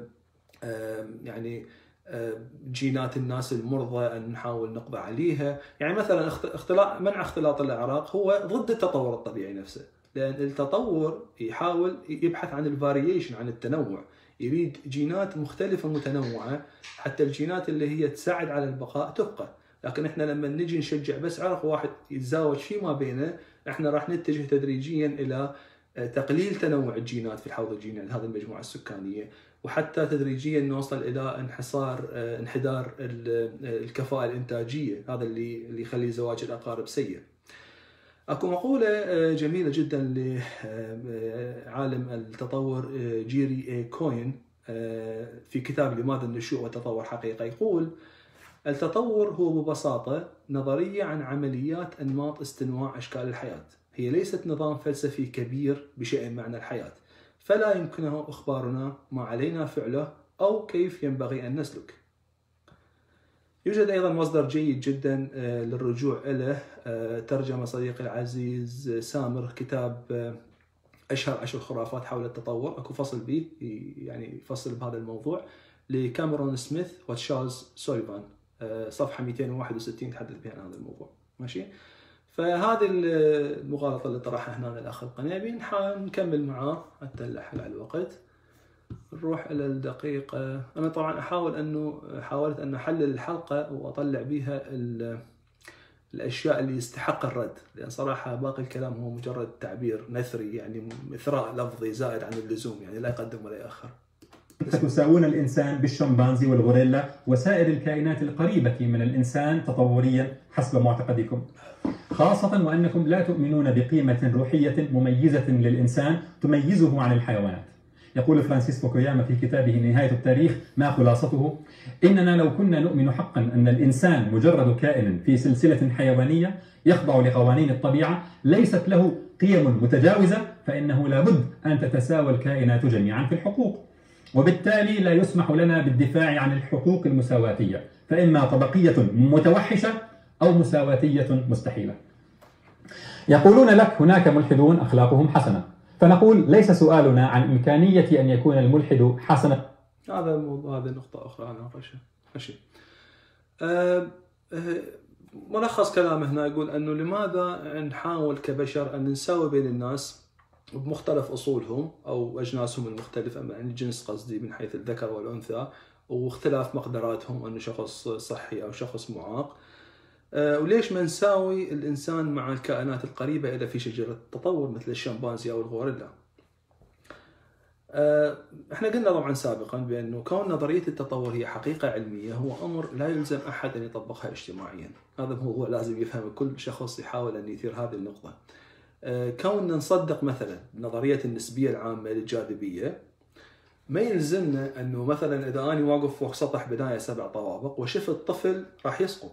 يعني جينات الناس المرضى ان نحاول نقضي عليها. يعني مثلا اختلاط منع اختلاط الاعراق هو ضد التطور الطبيعي نفسه، لان التطور يحاول يبحث عن الفاريشن، عن التنوع، يريد جينات مختلفه متنوعه حتى الجينات اللي هي تساعد على البقاء تبقى. لكن احنا لما نجي نشجع بس عرق واحد يتزاوج فيما بينه، احنا راح نتجه تدريجيا الى تقليل تنوع الجينات في الحوض الجيني لهذه المجموعه السكانيه، وحتى تدريجيا نوصل الى انحصار انحدار الكفاءه الانتاجيه. هذا اللي اللي يخلي زواج الاقارب سيء. اكو مقوله جميله جدا لعالم التطور جيري اي كوين في كتاب لماذا النشوء والتطور حقيقه، يقول: التطور هو ببساطه نظريه عن عمليات انماط استنواع اشكال الحياه، هي ليست نظام فلسفي كبير بشأن معنى الحياه، فلا يمكنه اخبارنا ما علينا فعله او كيف ينبغي ان نسلك. يوجد أيضا مصدر جيد جدا للرجوع إليه، ترجمة صديقي العزيز سامر كتاب أشهر عشر خرافات حول التطور، أكو فصل به يعني يفصل بهذا الموضوع لكاميرون سميث وتشارلز سوليفان، صفحة مئتين وواحد وستين يتحدث بها عن هذا الموضوع. ماشي؟ فهذه المغالطة اللي طرحها هنا الأخ القنيبي نكمل معاه حتى نلحق على الوقت. نروح إلى الدقيقة. أنا طبعا أحاول أنه حاولت أن أحلل الحلقة وأطلع بها الأشياء اللي يستحق الرد، لأن صراحة باقي الكلام هو مجرد تعبير نثري، يعني إثراء لفظي زائد عن اللزوم، يعني لا يقدم ولا يأخر. ستساوون الإنسان بالشمبانزي والغوريلا وسائر الكائنات القريبة من الإنسان تطوريا حسب معتقدكم، خاصة وأنكم لا تؤمنون بقيمة روحية مميزة للإنسان تميزه عن الحيوانات. يقول فرانسيس فوكوياما في كتابه نهاية التاريخ ما خلاصته: إننا لو كنا نؤمن حقا أن الإنسان مجرد كائن في سلسلة حيوانية يخضع لقوانين الطبيعة ليست له قيم متجاوزة، فإنه لابد أن تتساوى الكائنات جميعا في الحقوق، وبالتالي لا يسمح لنا بالدفاع عن الحقوق المساواتية، فإما طبقية متوحشة أو مساواتية مستحيلة. يقولون لك هناك ملحدون أخلاقهم حسنة، فنقول ليس سؤالنا عن إمكانية أن يكون الملحد حسنا. هذا هذه نقطة أخرى أنا أناقشها. ماشي. أه أه ملخص كلامه هنا يقول أنه لماذا نحاول كبشر أن نساوي بين الناس بمختلف أصولهم أو أجناسهم المختلفة، يعني الجنس قصدي من حيث الذكر والأنثى، واختلاف مقدراتهم، أنه شخص صحي أو شخص معاق. أه وليش ما نساوي الإنسان مع الكائنات القريبة إلى في شجرة التطور مثل الشمبانزي أو الغوريلا؟ أه احنا قلنا طبعا سابقا بأنه كون نظرية التطور هي حقيقة علمية هو أمر لا يلزم أحد أن يطبقها اجتماعيا. هذا موضوع لازم يفهم كل شخص يحاول أن يثير هذه النقطة. أه كوننا نصدق مثلا نظرية النسبية العامة للجاذبية ما يلزمنا أنه مثلا إذا أنا واقف فوق سطح بناية سبع طوابق وشفت طفل راح يسقط،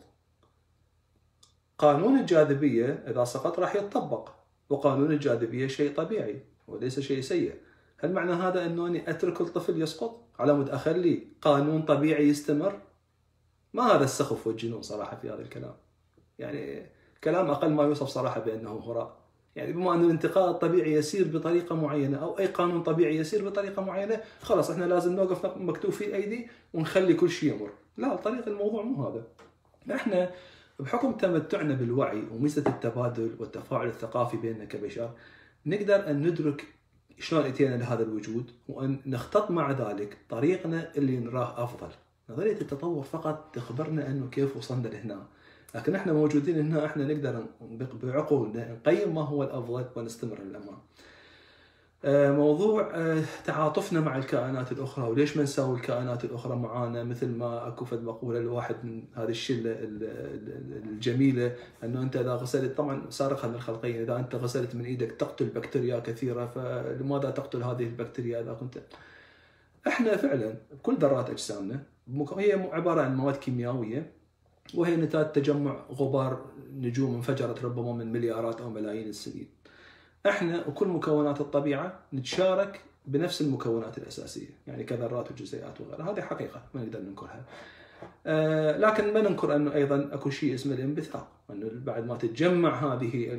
قانون الجاذبية إذا سقط راح يتطبق، وقانون الجاذبية شيء طبيعي وليس شيء سيء. هل معنى هذا أنه أني أترك الطفل يسقط على مود أخلي قانون طبيعي يستمر؟ ما هذا السخف والجنون صراحة في هذا الكلام، يعني كلام أقل ما يوصف صراحة بأنه هراء. يعني بما أن الانتقاء الطبيعي يسير بطريقة معينة أو أي قانون طبيعي يسير بطريقة معينة، خلاص إحنا لازم نوقف مكتوف في الأيدي ونخلي كل شيء يمر. لا، طريق الموضوع مو هذا. إحنا بحكم تمتعنا بالوعي وميزة التبادل والتفاعل الثقافي بيننا كبشر نقدر أن ندرك شلون اتينا لهذا الوجود، وأن نختط مع ذلك طريقنا اللي نراه أفضل. نظرية التطور فقط تخبرنا أنه كيف وصلنا لهنا، لكن احنا موجودين هنا احنا نقدر بعقولنا نقيم ما هو الأفضل ونستمر للأمام. موضوع تعاطفنا مع الكائنات الأخرى وليش ما نساوي الكائنات الأخرى معانا، مثل ما أكو فد مقولة لواحد من هذه الشلة الجميلة أنه أنت إذا غسلت، طبعا سارقها من الخلقية، إذا أنت غسلت من إيدك تقتل بكتيريا كثيرة، فلماذا تقتل هذه البكتيريا إذا كنت. إحنا فعلا كل ذرات أجسامنا هي عبارة عن مواد كيميائية، وهي نتاج تجمع غبار نجوم انفجرت ربما من مليارات أو ملايين السنين. احنا وكل مكونات الطبيعه نتشارك بنفس المكونات الاساسيه، يعني كذرات وجزيئات وغيرها، هذه حقيقه ما نقدر ننكرها. آه لكن ما ننكر انه ايضا اكو شيء اسمه الانبثاق، انه بعد ما تتجمع هذه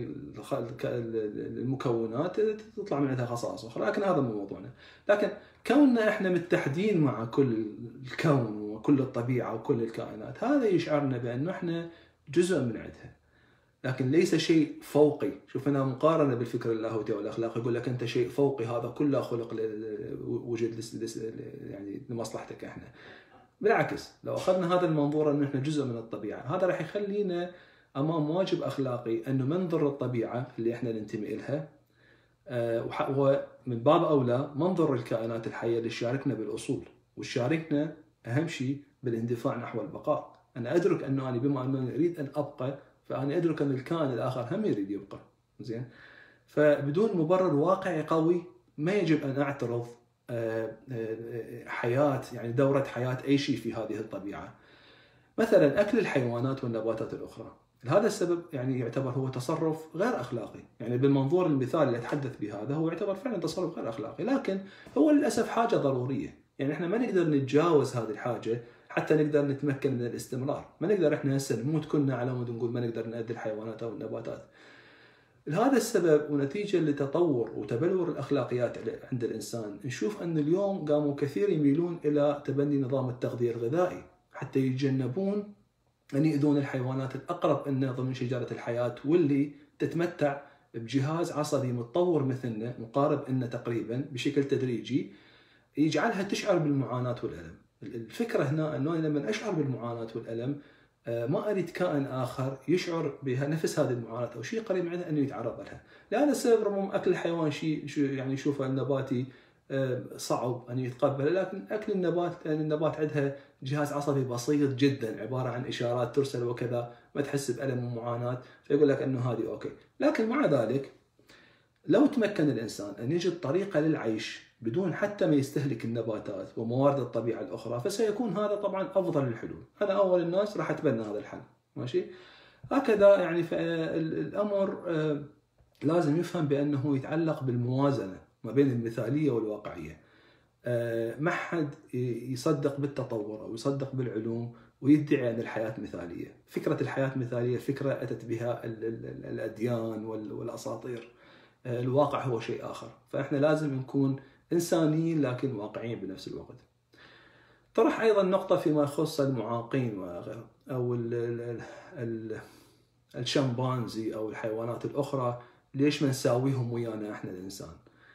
المكونات تطلع من عندها خصائص اخرى، لكن هذا مو موضوعنا. لكن كوننا احنا متحدين مع كل الكون وكل الطبيعه وكل الكائنات، هذا يشعرنا بانه احنا جزء من عندها، لكن ليس شيء فوقي. شوف هنا مقارنه بالفكر اللاهوتي والاخلاق، يقول لك انت شيء فوقي، هذا كله خلق وجد يعني لمصلحتك احنا. بالعكس، لو اخذنا هذا المنظور انه احنا جزء من الطبيعه، هذا راح يخلينا امام واجب اخلاقي انه ما نضر الطبيعه اللي احنا ننتمي لها، ومن باب اولى ما نضر الكائنات الحيه اللي تشاركنا بالاصول وتشاركنا اهم شيء بالاندفاع نحو البقاء. انا ادرك انه انا بما انه اريد ان ابقى، فأنا أدرك أن الكائن الآخر هم يريد يبقى، زين؟ فبدون مبرر واقعي قوي ما يجب أن أعترض حياة، يعني دورة حياة أي شيء في هذه الطبيعة. مثلا أكل الحيوانات والنباتات الأخرى، لهذا السبب يعني يعتبر هو تصرف غير أخلاقي، يعني بالمنظور المثالي اللي أتحدث به هذا هو يعتبر فعلا تصرف غير أخلاقي، لكن هو للأسف حاجة ضرورية. يعني إحنا ما نقدر نتجاوز هذه الحاجة حتى نقدر نتمكن من الاستمرار. ما نقدر احنا هسه نموت كلنا على مود نقول ما نقدر نأذي الحيوانات او النباتات. لهذا السبب ونتيجه لتطور وتبلور الاخلاقيات عند الانسان، نشوف ان اليوم قاموا كثير يميلون الى تبني نظام التغذيه الغذائي حتى يتجنبون ان يؤذون الحيوانات الاقرب لنا ضمن شجره الحياه، واللي تتمتع بجهاز عصبي متطور مثلنا مقارب لنا تقريبا بشكل تدريجي يجعلها تشعر بالمعاناه والالم. الفكرة هنا أنه لما أشعر بالمعاناة والألم ما أريد كائن آخر يشعر بنفس هذه المعاناة أو شيء قريب منها أنه يتعرض لها. لهذا السبب ربما أكل الحيوان شيء يعني يشوفه النباتي صعب أن يتقبل، لكن أكل النبات لأن النبات عندها جهاز عصبي بسيط جدا عبارة عن إشارات ترسل وكذا، ما تحس بألم ومعاناة، فيقول لك أنه هذه أوكي. لكن مع ذلك لو تمكن الإنسان أن يجد طريقة للعيش بدون حتى ما يستهلك النباتات وموارد الطبيعة الأخرى، فسيكون هذا طبعا أفضل الحلول. أنا أول الناس راح أتبنى هذا الحل، ماشي؟ هكذا يعني الأمر لازم يفهم بأنه يتعلق بالموازنة ما بين المثالية والواقعية. ما حد يصدق بالتطور أو يصدق بالعلوم ويدعي أن الحياة مثالية. فكرة الحياة مثالية فكرة أتت بها الأديان والأساطير، الواقع هو شيء آخر. فإحنا لازم نكون إنسانيين لكن واقعيين بنفس الوقت. طرح أيضا نقطة فيما يخص المعاقين وغيره أو ال ال ال الشمبانزي أو الحيوانات الأخرى، ليش ما نساويهم ويانا إحنا الإنسان؟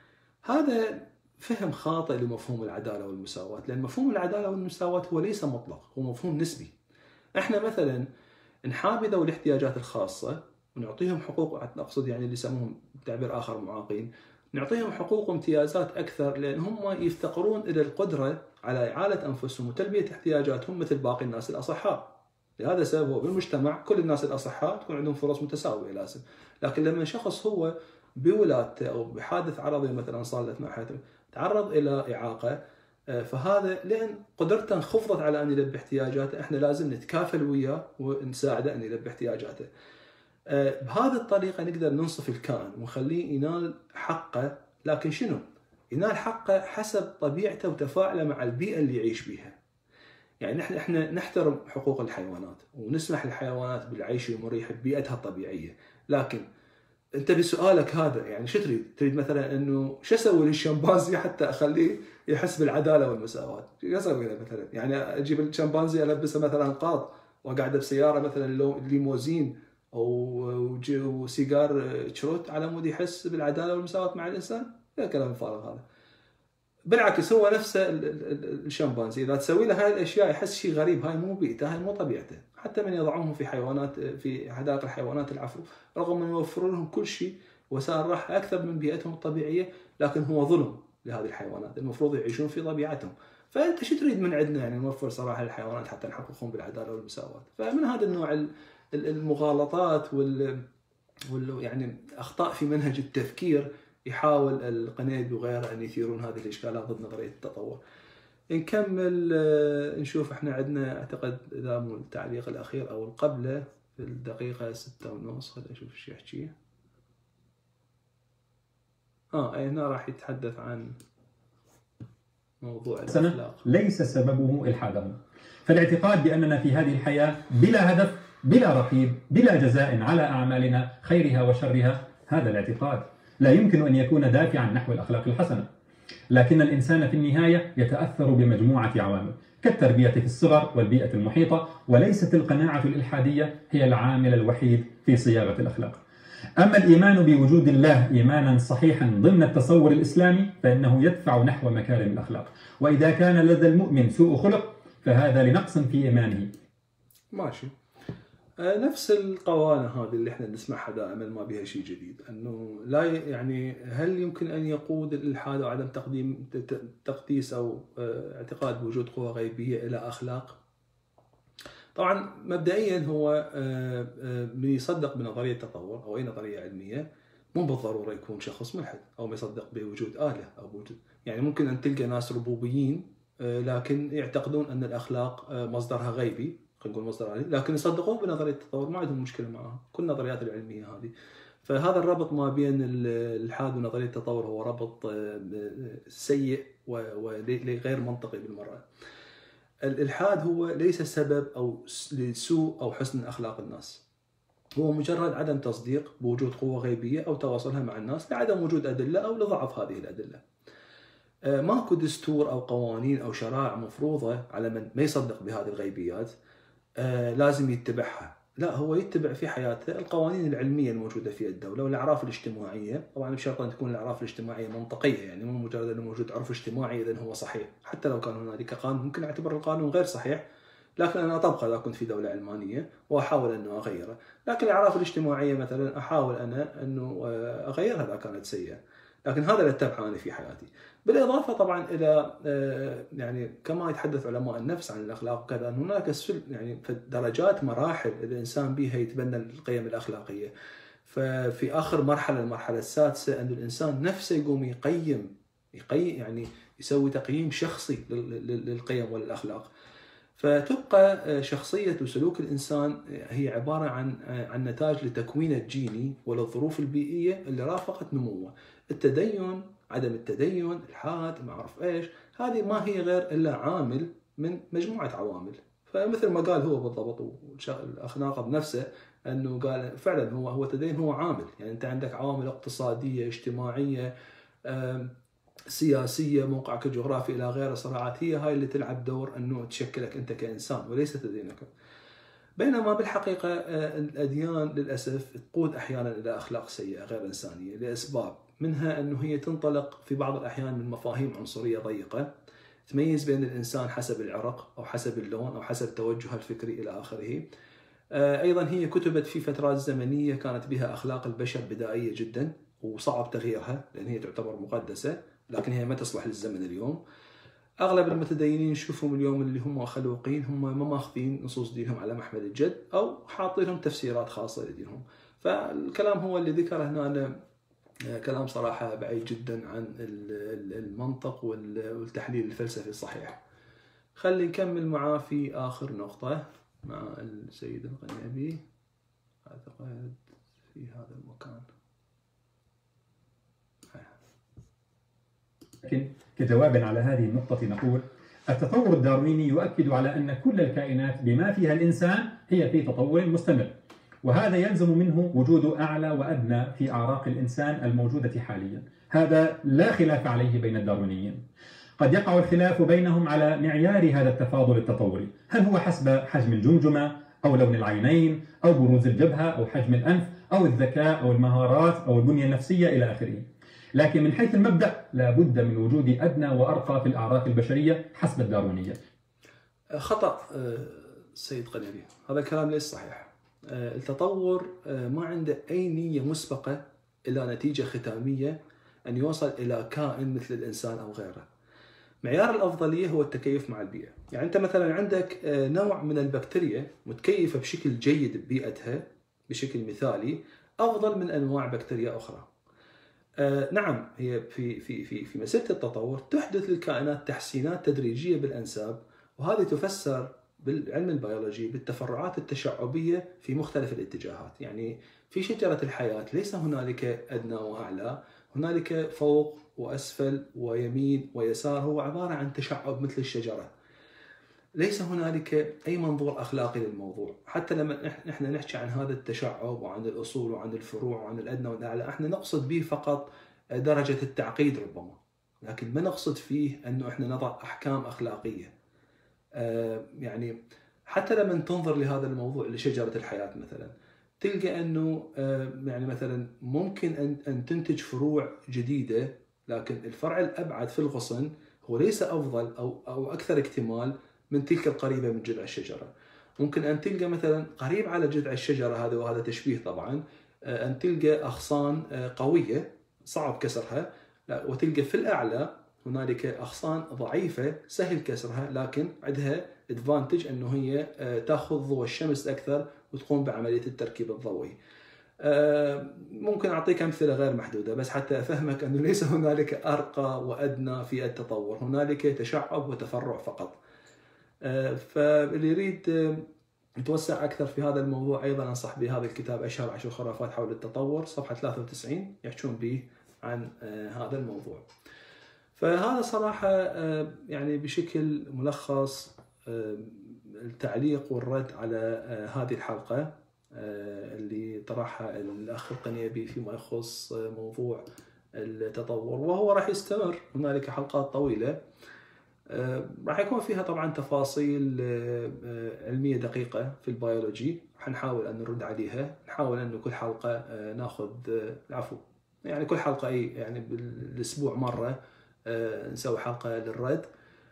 هذا فهم خاطئ لمفهوم العدالة والمساواة، لأن مفهوم العدالة والمساواة هو ليس مطلق، هو مفهوم نسبي. إحنا مثلا نحابي ذوي الاحتياجات الخاصة ونعطيهم حقوق، أقصد يعني اللي يسموهم بتعبير آخر معاقين، نعطيهم حقوق وامتيازات أكثر، لأن هم يفتقرون إلى القدرة على إعالة أنفسهم وتلبية احتياجاتهم مثل باقي الناس الأصحاء. لهذا السبب هو بالمجتمع كل الناس الأصحاء تكون عندهم فرص متساوية لازم، لكن لما شخص هو بولادته أو بحادث عرضي مثلا صارت مع حياته تعرض إلى إعاقة، فهذا لأن قدرته انخفضت على أن يلبي احتياجاته، إحنا لازم نتكافل وياه ونساعده أن يلبي احتياجاته. بهذه الطريقة نقدر ننصف الكائن ونخليه ينال حقه، لكن شنو؟ ينال حقه حسب طبيعته وتفاعله مع البيئة اللي يعيش بها. يعني نحن احنا نحترم حقوق الحيوانات ونسمح للحيوانات بالعيش المريح ببيئتها الطبيعية، لكن انت بسؤالك هذا يعني شو تريد؟ تريد مثلا انه شو اسوي للشمبانزي حتى اخليه يحس بالعداله والمساواه؟ شو اسوي له مثلا؟ يعني اجيب الشمبانزي البسه مثلا قاط واقعده بسياره مثلا ليموزين او وسيجار تشروت على مود يحس بالعداله والمساواه مع الانسان؟ لا كلام الفارغ هذا. بالعكس هو نفسه الشمبانزي اذا تسوي له هاي الاشياء يحس شيء غريب، هاي مو بيئته، هاي مو طبيعته. حتى من يضعوهم في حيوانات في حدائق الحيوانات العفو، رغم ان يوفرون لهم كل شيء وسائل راحه اكثر من بيئتهم الطبيعيه، لكن هو ظلم لهذه الحيوانات، المفروض يعيشون في طبيعتهم. فانت شو تريد من عندنا يعني نوفر صراحه للحيوانات حتى نحققهم بالعداله والمساواه؟ فمن هذا النوع المغالطات وال يعني اخطاء في منهج التفكير يحاول القنيبي وغيره ان يثيرون هذه الاشكالات ضد نظريه التطور. نكمل نشوف احنا عندنا اعتقد اذا مو التعليق الاخير او القبله في الدقيقه ستة ونص، خلينا نشوف ايش يحكي. اه اي هنا راح يتحدث عن موضوع الاخلاق. ليس سببه الحادهم، فالاعتقاد باننا في هذه الحياه بلا هدف بلا رقيب بلا جزاء على اعمالنا خيرها وشرها، هذا الاعتقاد لا يمكن ان يكون دافعا نحو الاخلاق الحسنه. لكن الإنسان في النهاية يتأثر بمجموعة عوامل كالتربية في الصغر والبيئة المحيطة، وليست القناعة الإلحادية هي العامل الوحيد في صياغة الأخلاق. أما الإيمان بوجود الله إيمانا صحيحا ضمن التصور الإسلامي فإنه يدفع نحو مكارم الأخلاق، وإذا كان لدى المؤمن سوء خلق فهذا لنقص في إيمانه. ماشي. نفس القوانين هذه اللي احنا نسمعها دائما ما بها شيء جديد، انه لا يعني هل يمكن ان يقود الالحاد وعدم تقديم تقديس او اعتقاد بوجود قوى غيبيه الى اخلاق؟ طبعا مبدئيا هو من يصدق بنظريه التطور او اي نظريه علميه مو بالضروره يكون شخص ملحد او ما يصدق بوجود اله او بوجود، يعني ممكن ان تلقى ناس ربوبيين لكن يعتقدون ان الاخلاق مصدرها غيبي، خلينا نقول مصدر عليه، لكن يصدقون بنظريه التطور ما عندهم مشكله معها، كل النظريات العلميه هذه. فهذا الربط ما بين الالحاد ونظريه التطور هو ربط سيء وغير منطقي بالمره. الالحاد هو ليس سبب او لسوء او حسن اخلاق الناس، هو مجرد عدم تصديق بوجود قوه غيبيه او تواصلها مع الناس لعدم وجود ادله او لضعف هذه الادله. ماكو دستور او قوانين او شرائع مفروضه على من ما يصدق بهذه الغيبيات آه لازم يتبعها، لا هو يتبع في حياته القوانين العلميه الموجوده في الدوله والاعراف الاجتماعيه، طبعا بشرط ان تكون الاعراف الاجتماعيه منطقيه، يعني مو مجرد انه موجود عرف اجتماعي اذا هو صحيح، حتى لو كان هنالك قانون ممكن اعتبر القانون غير صحيح لكن انا اطبقه اذا كنت في دوله علمانيه واحاول انه اغيره، لكن الاعراف الاجتماعيه مثلا احاول انا انه اغيرها اذا كانت سيئه. لكن هذا اللي اتبعه انا في حياتي. بالاضافه طبعا الى يعني كما يتحدث علماء النفس عن الاخلاق وكذا، ان هناك يعني درجات مراحل الانسان بها يتبنى القيم الاخلاقيه. ففي اخر مرحله المرحله السادسه ان الانسان نفسه يقوم يقيم يقيم يعني يسوي تقييم شخصي للقيم والاخلاق. فتبقى شخصيه وسلوك الانسان هي عباره عن عن نتاج لتكوينه الجيني وللظروف البيئيه اللي رافقت نموه. التدين، عدم التدين، الحاد، ما اعرف ايش، هذه ما هي غير الا عامل من مجموعه عوامل. فمثل ما قال هو بالضبط الاخ ناقض نفسه، انه قال فعلا هو هو التدين هو عامل. يعني انت عندك عوامل اقتصاديه، اجتماعيه، سياسيه، موقعك الجغرافي الى غيره، صراعات، هي هاي اللي تلعب دور انه تشكلك انت كانسان وليس تدينك. بينما بالحقيقه الاديان للاسف تقود احيانا الى اخلاق سيئه غير انسانيه لاسباب، منها انه هي تنطلق في بعض الاحيان من مفاهيم عنصريه ضيقه تميز بين الانسان حسب العرق او حسب اللون او حسب توجهه الفكري الى اخره. ايضا هي كتبت في فترات زمنيه كانت بها اخلاق البشر بدائيه جدا وصعب تغييرها لان هي تعتبر مقدسه، لكن هي ما تصلح للزمن اليوم. اغلب المتدينين نشوفهم اليوم اللي هم خلوقين، هم ما ماخذين نصوص دينهم على محمل الجد او حاطين لهم تفسيرات خاصه لدينهم. فالكلام هو اللي ذكره هنا كلام صراحه بعيد جدا عن المنطق والتحليل الفلسفي الصحيح. خلي نكمل معاه في اخر نقطه مع السيد القنيبي اعتقد في هذا المكان. لكن كجواب على هذه النقطة نقول التطور الدارويني يؤكد على أن كل الكائنات بما فيها الإنسان هي في تطور مستمر، وهذا يلزم منه وجود أعلى وأدنى في أعراق الإنسان الموجودة حاليا. هذا لا خلاف عليه بين الداروينيين. قد يقع الخلاف بينهم على معيار هذا التفاضل التطوري، هل هو حسب حجم الجمجمة أو لون العينين أو بروز الجبهة أو حجم الأنف أو الذكاء أو المهارات أو البنية النفسية إلى آخره. لكن من حيث المبدأ لا بد من وجود أدنى وأرقى في الأعراق البشرية حسب الداروينية. خطأ السيد قنيبي، هذا الكلام ليس صحيح. التطور ما عنده أي نية مسبقة إلى نتيجة ختامية أن يوصل إلى كائن مثل الإنسان أو غيره. معيار الأفضلية هو التكيف مع البيئة. يعني أنت مثلا عندك نوع من البكتيريا متكيفة بشكل جيد ببيئتها بشكل مثالي أفضل من أنواع بكتيريا أخرى. آه نعم، هي في في في في مسيرة التطور تحدث للكائنات تحسينات تدريجية بالأنساب، وهذه تفسر بالعلم البيولوجي بالتفرعات التشعبية في مختلف الاتجاهات. يعني في شجرة الحياة ليس هنالك أدنى وأعلى، هنالك فوق وأسفل ويمين ويسار، هو عبارة عن تشعب مثل الشجرة. ليس هنالك أي منظور أخلاقي للموضوع. حتى لما إحنا نحكي عن هذا التشعب وعن الأصول وعن الفروع وعن الأدنى والأعلى، إحنا نقصد به فقط درجة التعقيد ربما، لكن ما نقصد فيه أنه إحنا نضع أحكام أخلاقية. يعني حتى لما تنظر لهذا الموضوع لشجرة الحياة مثلا، تلقى أنه يعني مثلا ممكن أن تنتج فروع جديدة، لكن الفرع الأبعد في الغصن هو ليس أفضل أو أو أكثر اكتمال من تلك القريبة من جذع الشجرة. ممكن أن تلقى مثلا قريب على جذع الشجرة هذا، وهذا تشبيه طبعا، أن تلقى أغصان قوية صعب كسرها، وتلقى في الأعلى هنالك أغصان ضعيفة سهل كسرها، لكن عندها ادفانتج أنه هي تأخذ ضوء الشمس أكثر وتقوم بعملية التركيب الضوئي. ممكن أعطيك أمثلة غير محدودة بس حتى أفهمك أنه ليس هنالك أرقى وأدنى في التطور، هنالك تشعب وتفرع فقط. فاللي يريد يتوسع أكثر في هذا الموضوع أيضا أنصح بهذا الكتاب أشهر عشر خرافات حول التطور، صفحة ثلاثة وتسعين، يحكون به عن هذا الموضوع. فهذا صراحة يعني بشكل ملخص التعليق والرد على هذه الحلقة اللي طرحها الأخ القنيبي فيما يخص موضوع التطور، وهو راح يستمر. هنالك حلقات طويلة راح يكون فيها طبعا تفاصيل علمية دقيقة في البيولوجي، حنحاول أن نرد عليها. نحاول أن كل حلقة ناخذ العفو يعني كل حلقة أي يعني بالأسبوع مرة نسوي حلقة للرد.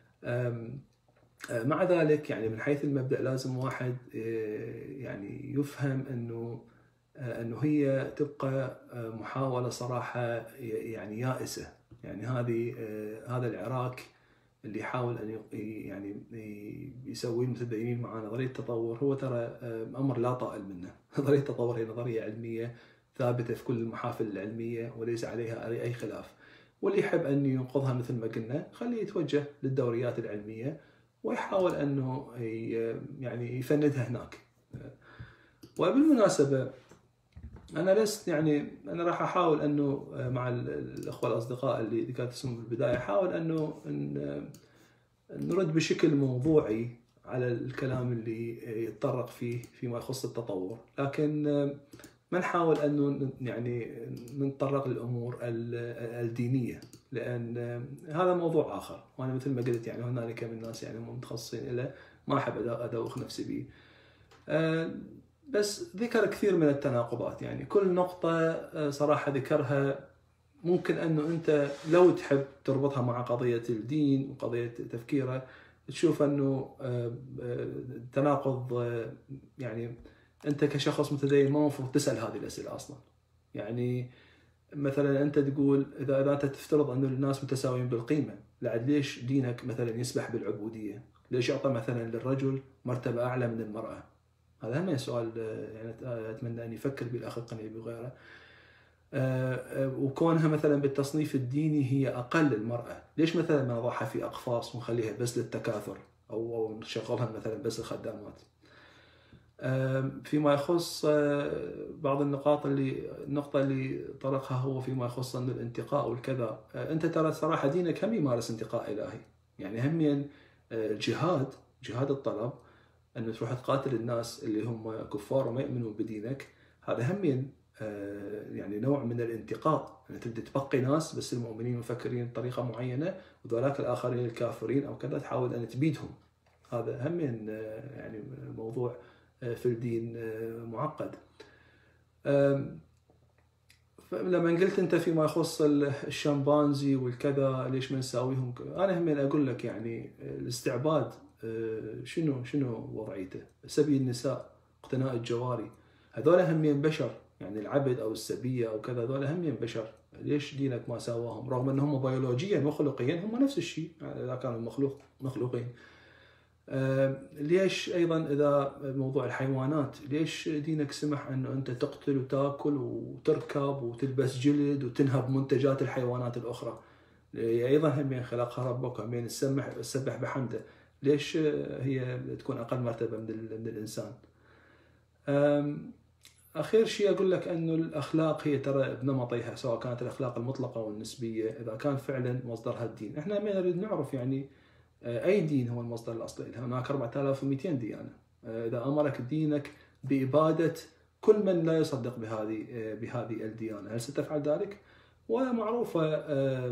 مع ذلك يعني من حيث المبدأ لازم واحد يعني يفهم أنه أنه هي تبقى محاولة صراحة يعني يائسة. يعني هذه هذا العراك اللي يحاول أن يعني يسوي المتدينين مع نظرية التطور، هو ترى أمر لا طائل منه. نظرية التطور هي نظرية علمية ثابتة في كل المحافل العلمية وليس عليها أي خلاف، واللي يحب أن ينقضها مثل ما قلنا خليه يتوجه للدوريات العلمية ويحاول أنه يعني يفندها هناك. وبالمناسبة أنا لست يعني أنا راح أحاول أنه مع الأخوة الأصدقاء اللي ذكرت اسمهم بالبداية أحاول أنه نرد بشكل موضوعي على الكلام اللي يتطرق فيه فيما يخص التطور، لكن ما نحاول أنه يعني نتطرق للأمور الدينية، لأن هذا موضوع آخر. وأنا مثل ما قلت يعني هنالك من الناس يعني متخصصين إليه، ما أحب أدوخ نفسي به. بس ذكر كثير من التناقضات، يعني كل نقطة صراحة ذكرها ممكن أنه أنت لو تحب تربطها مع قضية الدين وقضية تفكيره تشوف أنه تناقض. يعني أنت كشخص متدين ما مفروض تسأل هذه الأسئلة أصلا. يعني مثلا أنت تقول إذا إذا أنت تفترض أنه الناس متساويين بالقيمة، لعد ليش دينك مثلا يسمح بالعبودية؟ ليش يعطى مثلا للرجل مرتبة أعلى من المرأة؟ هذا هم سؤال يعني أتمنى أن يفكر به الأخ القنيبي وغيره. وكونها مثلا بالتصنيف الديني هي أقل المرأة، ليش مثلا ما نضعها في أقفاص ونخليها بس للتكاثر أو نشغلها مثلا بس الخدامات؟ فيما يخص بعض النقاط اللي النقطة اللي طرقها هو فيما يخص أن الانتقاء والكذا، أنت ترى صراحة دينك هم يمارس انتقاء إلهي. يعني هم الجهاد جهاد الطلب أن تروح تقاتل الناس اللي هم كفار وما يؤمنون بدينك، هذا هم يعني نوع من الانتقاء. أن تبدأ تبقي ناس بس المؤمنين مفكرين بطريقة معينة وذولاك الآخرين الكافرين أو كذا تحاول أن تبيدهم. هذا هم يعني موضوع في الدين معقد. لما قلت أنت فيما يخص الشمبانزي والكذا ليش ما نساويهم، أنا هم أقول لك يعني الاستعباد شنو شنو وضعيته؟ سبي النساء، اقتناء الجواري، هذول هم بشر. يعني العبد أو السبية أو كذا هذول هم بشر. ليش دينك ما سواهم رغم أنهم بيولوجيا وخلقيا هم نفس الشيء إذا كانوا مخلوق مخلوقين؟ ليش أيضا إذا موضوع الحيوانات ليش دينك سمح أنه أنت تقتل وتأكل وتركب وتلبس جلد وتنهب منتجات الحيوانات الأخرى؟ أيضا هم خلقها ربك وهم تسبح بحمده، ليش هي تكون أقل مرتبة من الإنسان؟ أخير شيء أقول لك أنه الأخلاق هي ترى بنمطيها، سواء كانت الأخلاق المطلقة والنسبية، إذا كان فعلا مصدرها الدين. إحنا ما نريد نعرف يعني أي دين هو المصدر الأصلي لها. هناك أربعة آلاف ومئتين ديانة. إذا أمرك دينك بإبادة كل من لا يصدق بهذه بهذه الديانة، هل ستفعل ذلك؟ ومعروفة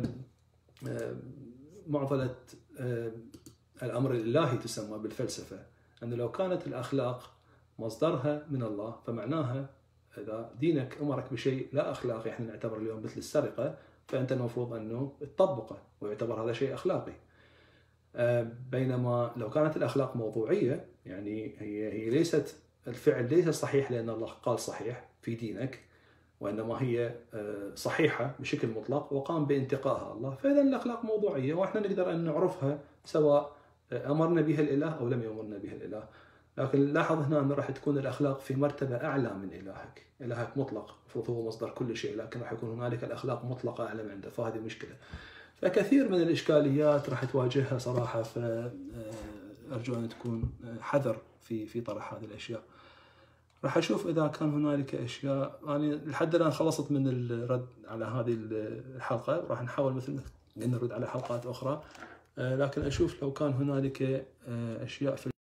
معضلة الأمر الإلهي تسمى بالفلسفة، أنه لو كانت الأخلاق مصدرها من الله فمعناها إذا دينك أمرك بشيء لا أخلاقي احنا نعتبر اليوم مثل السرقة، فأنت المفروض أنه تطبقه ويعتبر هذا شيء أخلاقي. بينما لو كانت الأخلاق موضوعية، يعني هي هي ليست الفعل ليس صحيح لأن الله قال صحيح في دينك، وإنما هي صحيحة بشكل مطلق وقام بانتقائها الله، فإذا الأخلاق موضوعية وإحنا نقدر أن نعرفها سواء أمرنا بها الإله أو لم يأمرنا بها الإله. لكن لاحظ هنا أن راح تكون الأخلاق في مرتبة أعلى من إلهك. إلهك مطلق المفروض هو مصدر كل شيء، لكن راح يكون هنالك الأخلاق مطلقة أعلى من عنده، فهذه مشكلة. فكثير من الإشكاليات راح تواجهها صراحة، فأرجو أن تكون حذر في في طرح هذه الأشياء. راح أشوف إذا كان هنالك أشياء، يعني لحد الآن خلصت من الرد على هذه الحلقة، راح نحاول مثل ما نرد على حلقات أخرى، لكن أشوف لو كان هنالك أشياء في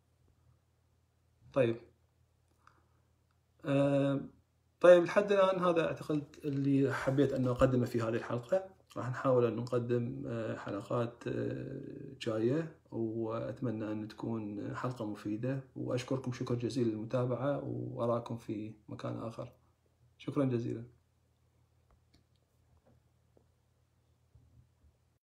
طيب طيب لحد الآن هذا أعتقد اللي حبيت أن أقدمه في هذه الحلقة. راح نحاول أن نقدم حلقات جاية، وأتمنى أن تكون حلقة مفيدة، وأشكركم شكر جزيلا للمتابعة، وأراكم في مكان آخر. شكرا جزيلا.